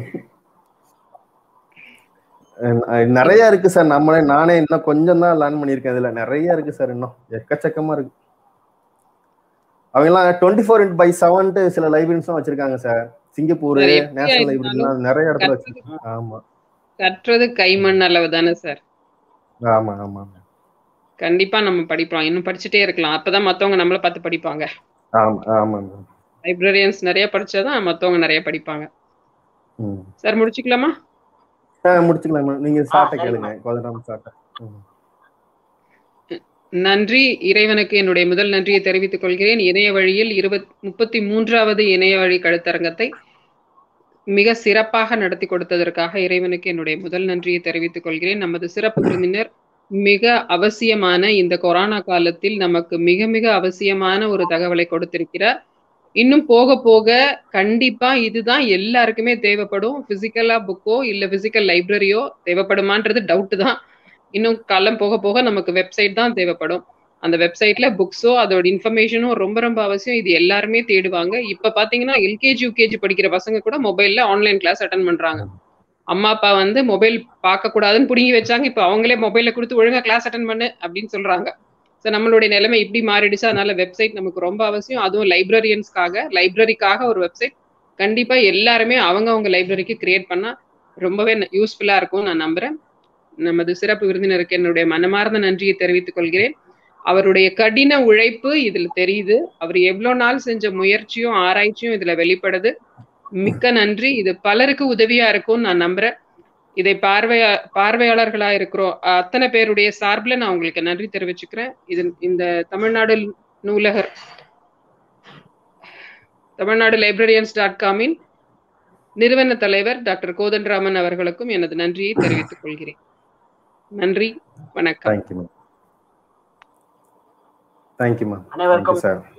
நிறைய இருக்கு சார். நானே இன்னும் கொஞ்சம் தான் லேர்ன் பண்ணியிருக்கேன். இதுல நிறைய இருக்கு சார், இன்னும் எக்கச்சக்கமா இருக்கு. அவங்கெல்லாம் 24/7 சில லைப்ரரிஸும் வச்சிருக்காங்க சார். சிங்கப்பூர் நேஷனல் லைப்ரரிலாம் நிறைய இடத்துல வச்சிருக்காங்க. ஆமா,
கற்றது கைமண் அளவு தானே சார்.
ஆமா.
கண்டிப்பா நம்ம படிப்போம், இன்னும் படிச்சுட்டே இருக்கலாம். அப்பதான் மத்தவங்க நம்மள பார்த்து படிப்பாங்க.
ஆமா.
லைப்ரரியன்ஸ் நிறைய படிச்சாதான் மத்தவங்க நிறைய படிப்பாங்க. சார் முடிச்சுக்கலாமா?
முடிச்சுக்கலாம். நீங்க சாட்ட கேளுங்க, கோதண்டராமன் சாட்ட.
நன்றி. இறைவனுக்கு என்னுடைய முதல் நன்றியை தெரிவித்துக் கொள்கிறேன். இணைய வழியில் 33வது இணைய வழி கருத்தரங்கத்தை மிக சிறப்பாக நடத்தி கொடுத்ததற்காக இறைவனுக்கு என்னுடைய முதல் நன்றியை தெரிவித்துக் கொள்கிறேன். நமது சிறப்பு விருந்தினர் மிக அவசியமான இந்த கொரோனா காலத்தில் நமக்கு மிக மிக அவசியமான ஒரு தகவலை கொடுத்திருக்கிறார். இன்னும் போக போக கண்டிப்பா இதுதான் எல்லாருக்குமே தேவைப்படும். பிசிக்கலா புக்கோ இல்ல பிசிக்கல் லைப்ரரியோ தேவைப்படுமான்றது டவுட் தான். இன்னும் காலம் போக போக நமக்கு வெப்சைட் தான் தேவைப்படும். அந்த வெப்சைட்ல புக்ஸோ அதோட இன்ஃபர்மேஷனும் ரொம்ப ரொம்ப அவசியம். இது எல்லாருமே தேடுவாங்க. இப்ப பாத்தீங்கன்னா எல்கேஜி யூகேஜி படிக்கிற பசங்க கூட மொபைல்ல ஆன்லைன் கிளாஸ் அட்டன் பண்றாங்க. அம்மா அப்பா வந்து மொபைல் பார்க்க கூடாதுன்னு புடுங்கி வச்சாங்க. இப்ப அவங்களே மொபைல கொடுத்து ஒழுங்கா கிளாஸ் அட்டன் பண்ணு அப்படின்னு சொல்றாங்க. ஸோ நம்மளுடைய நிலைமை இப்படி மாறிடுச்சு. அதனால வெப்சைட் நமக்கு ரொம்ப அவசியம். அதுவும் லைப்ரரிக்காக ஒரு வெப்சைட் கண்டிப்பா எல்லாருமே அவங்க லைப்ரரிக்கு கிரியேட் பண்ணா ரொம்பவே யூஸ்ஃபுல்லா இருக்கும் நான் நம்புறேன். நமது சிறப்பு விருந்தினருக்கு என்னுடைய மனமார்ந்த நன்றியை தெரிவித்துக் கொள்கிறேன். அவருடைய கடின உழைப்பு இதுல தெரியுது. அவர் எவ்வளவு நாள் செஞ்ச முயற்சியும் ஆராய்ச்சியும் இதுல வெளிப்படுது. மிக்க நன்றி. இது பலருக்கு உதவியா இருக்கும் நான் நம்புறேன். இதை பார்வையாளர்களா இருக்கிறோம் அத்தனை பேருடைய சார்பில் நான் உங்களுக்கு நன்றி தெரிவிச்சுக்கிறேன். இந்த தமிழ்நாடு நூலகர் தமிழ்நாடு லைப்ரரியன்ஸ்.com நிறுவன தலைவர் டாக்டர் கோதண்டராமன் அவர்களுக்கும் எனது நன்றியை தெரிவித்துக் கொள்கிறேன். நன்றி, வணக்கம்.
Thank you ma'am.
அனைவருக்கும்
சார்.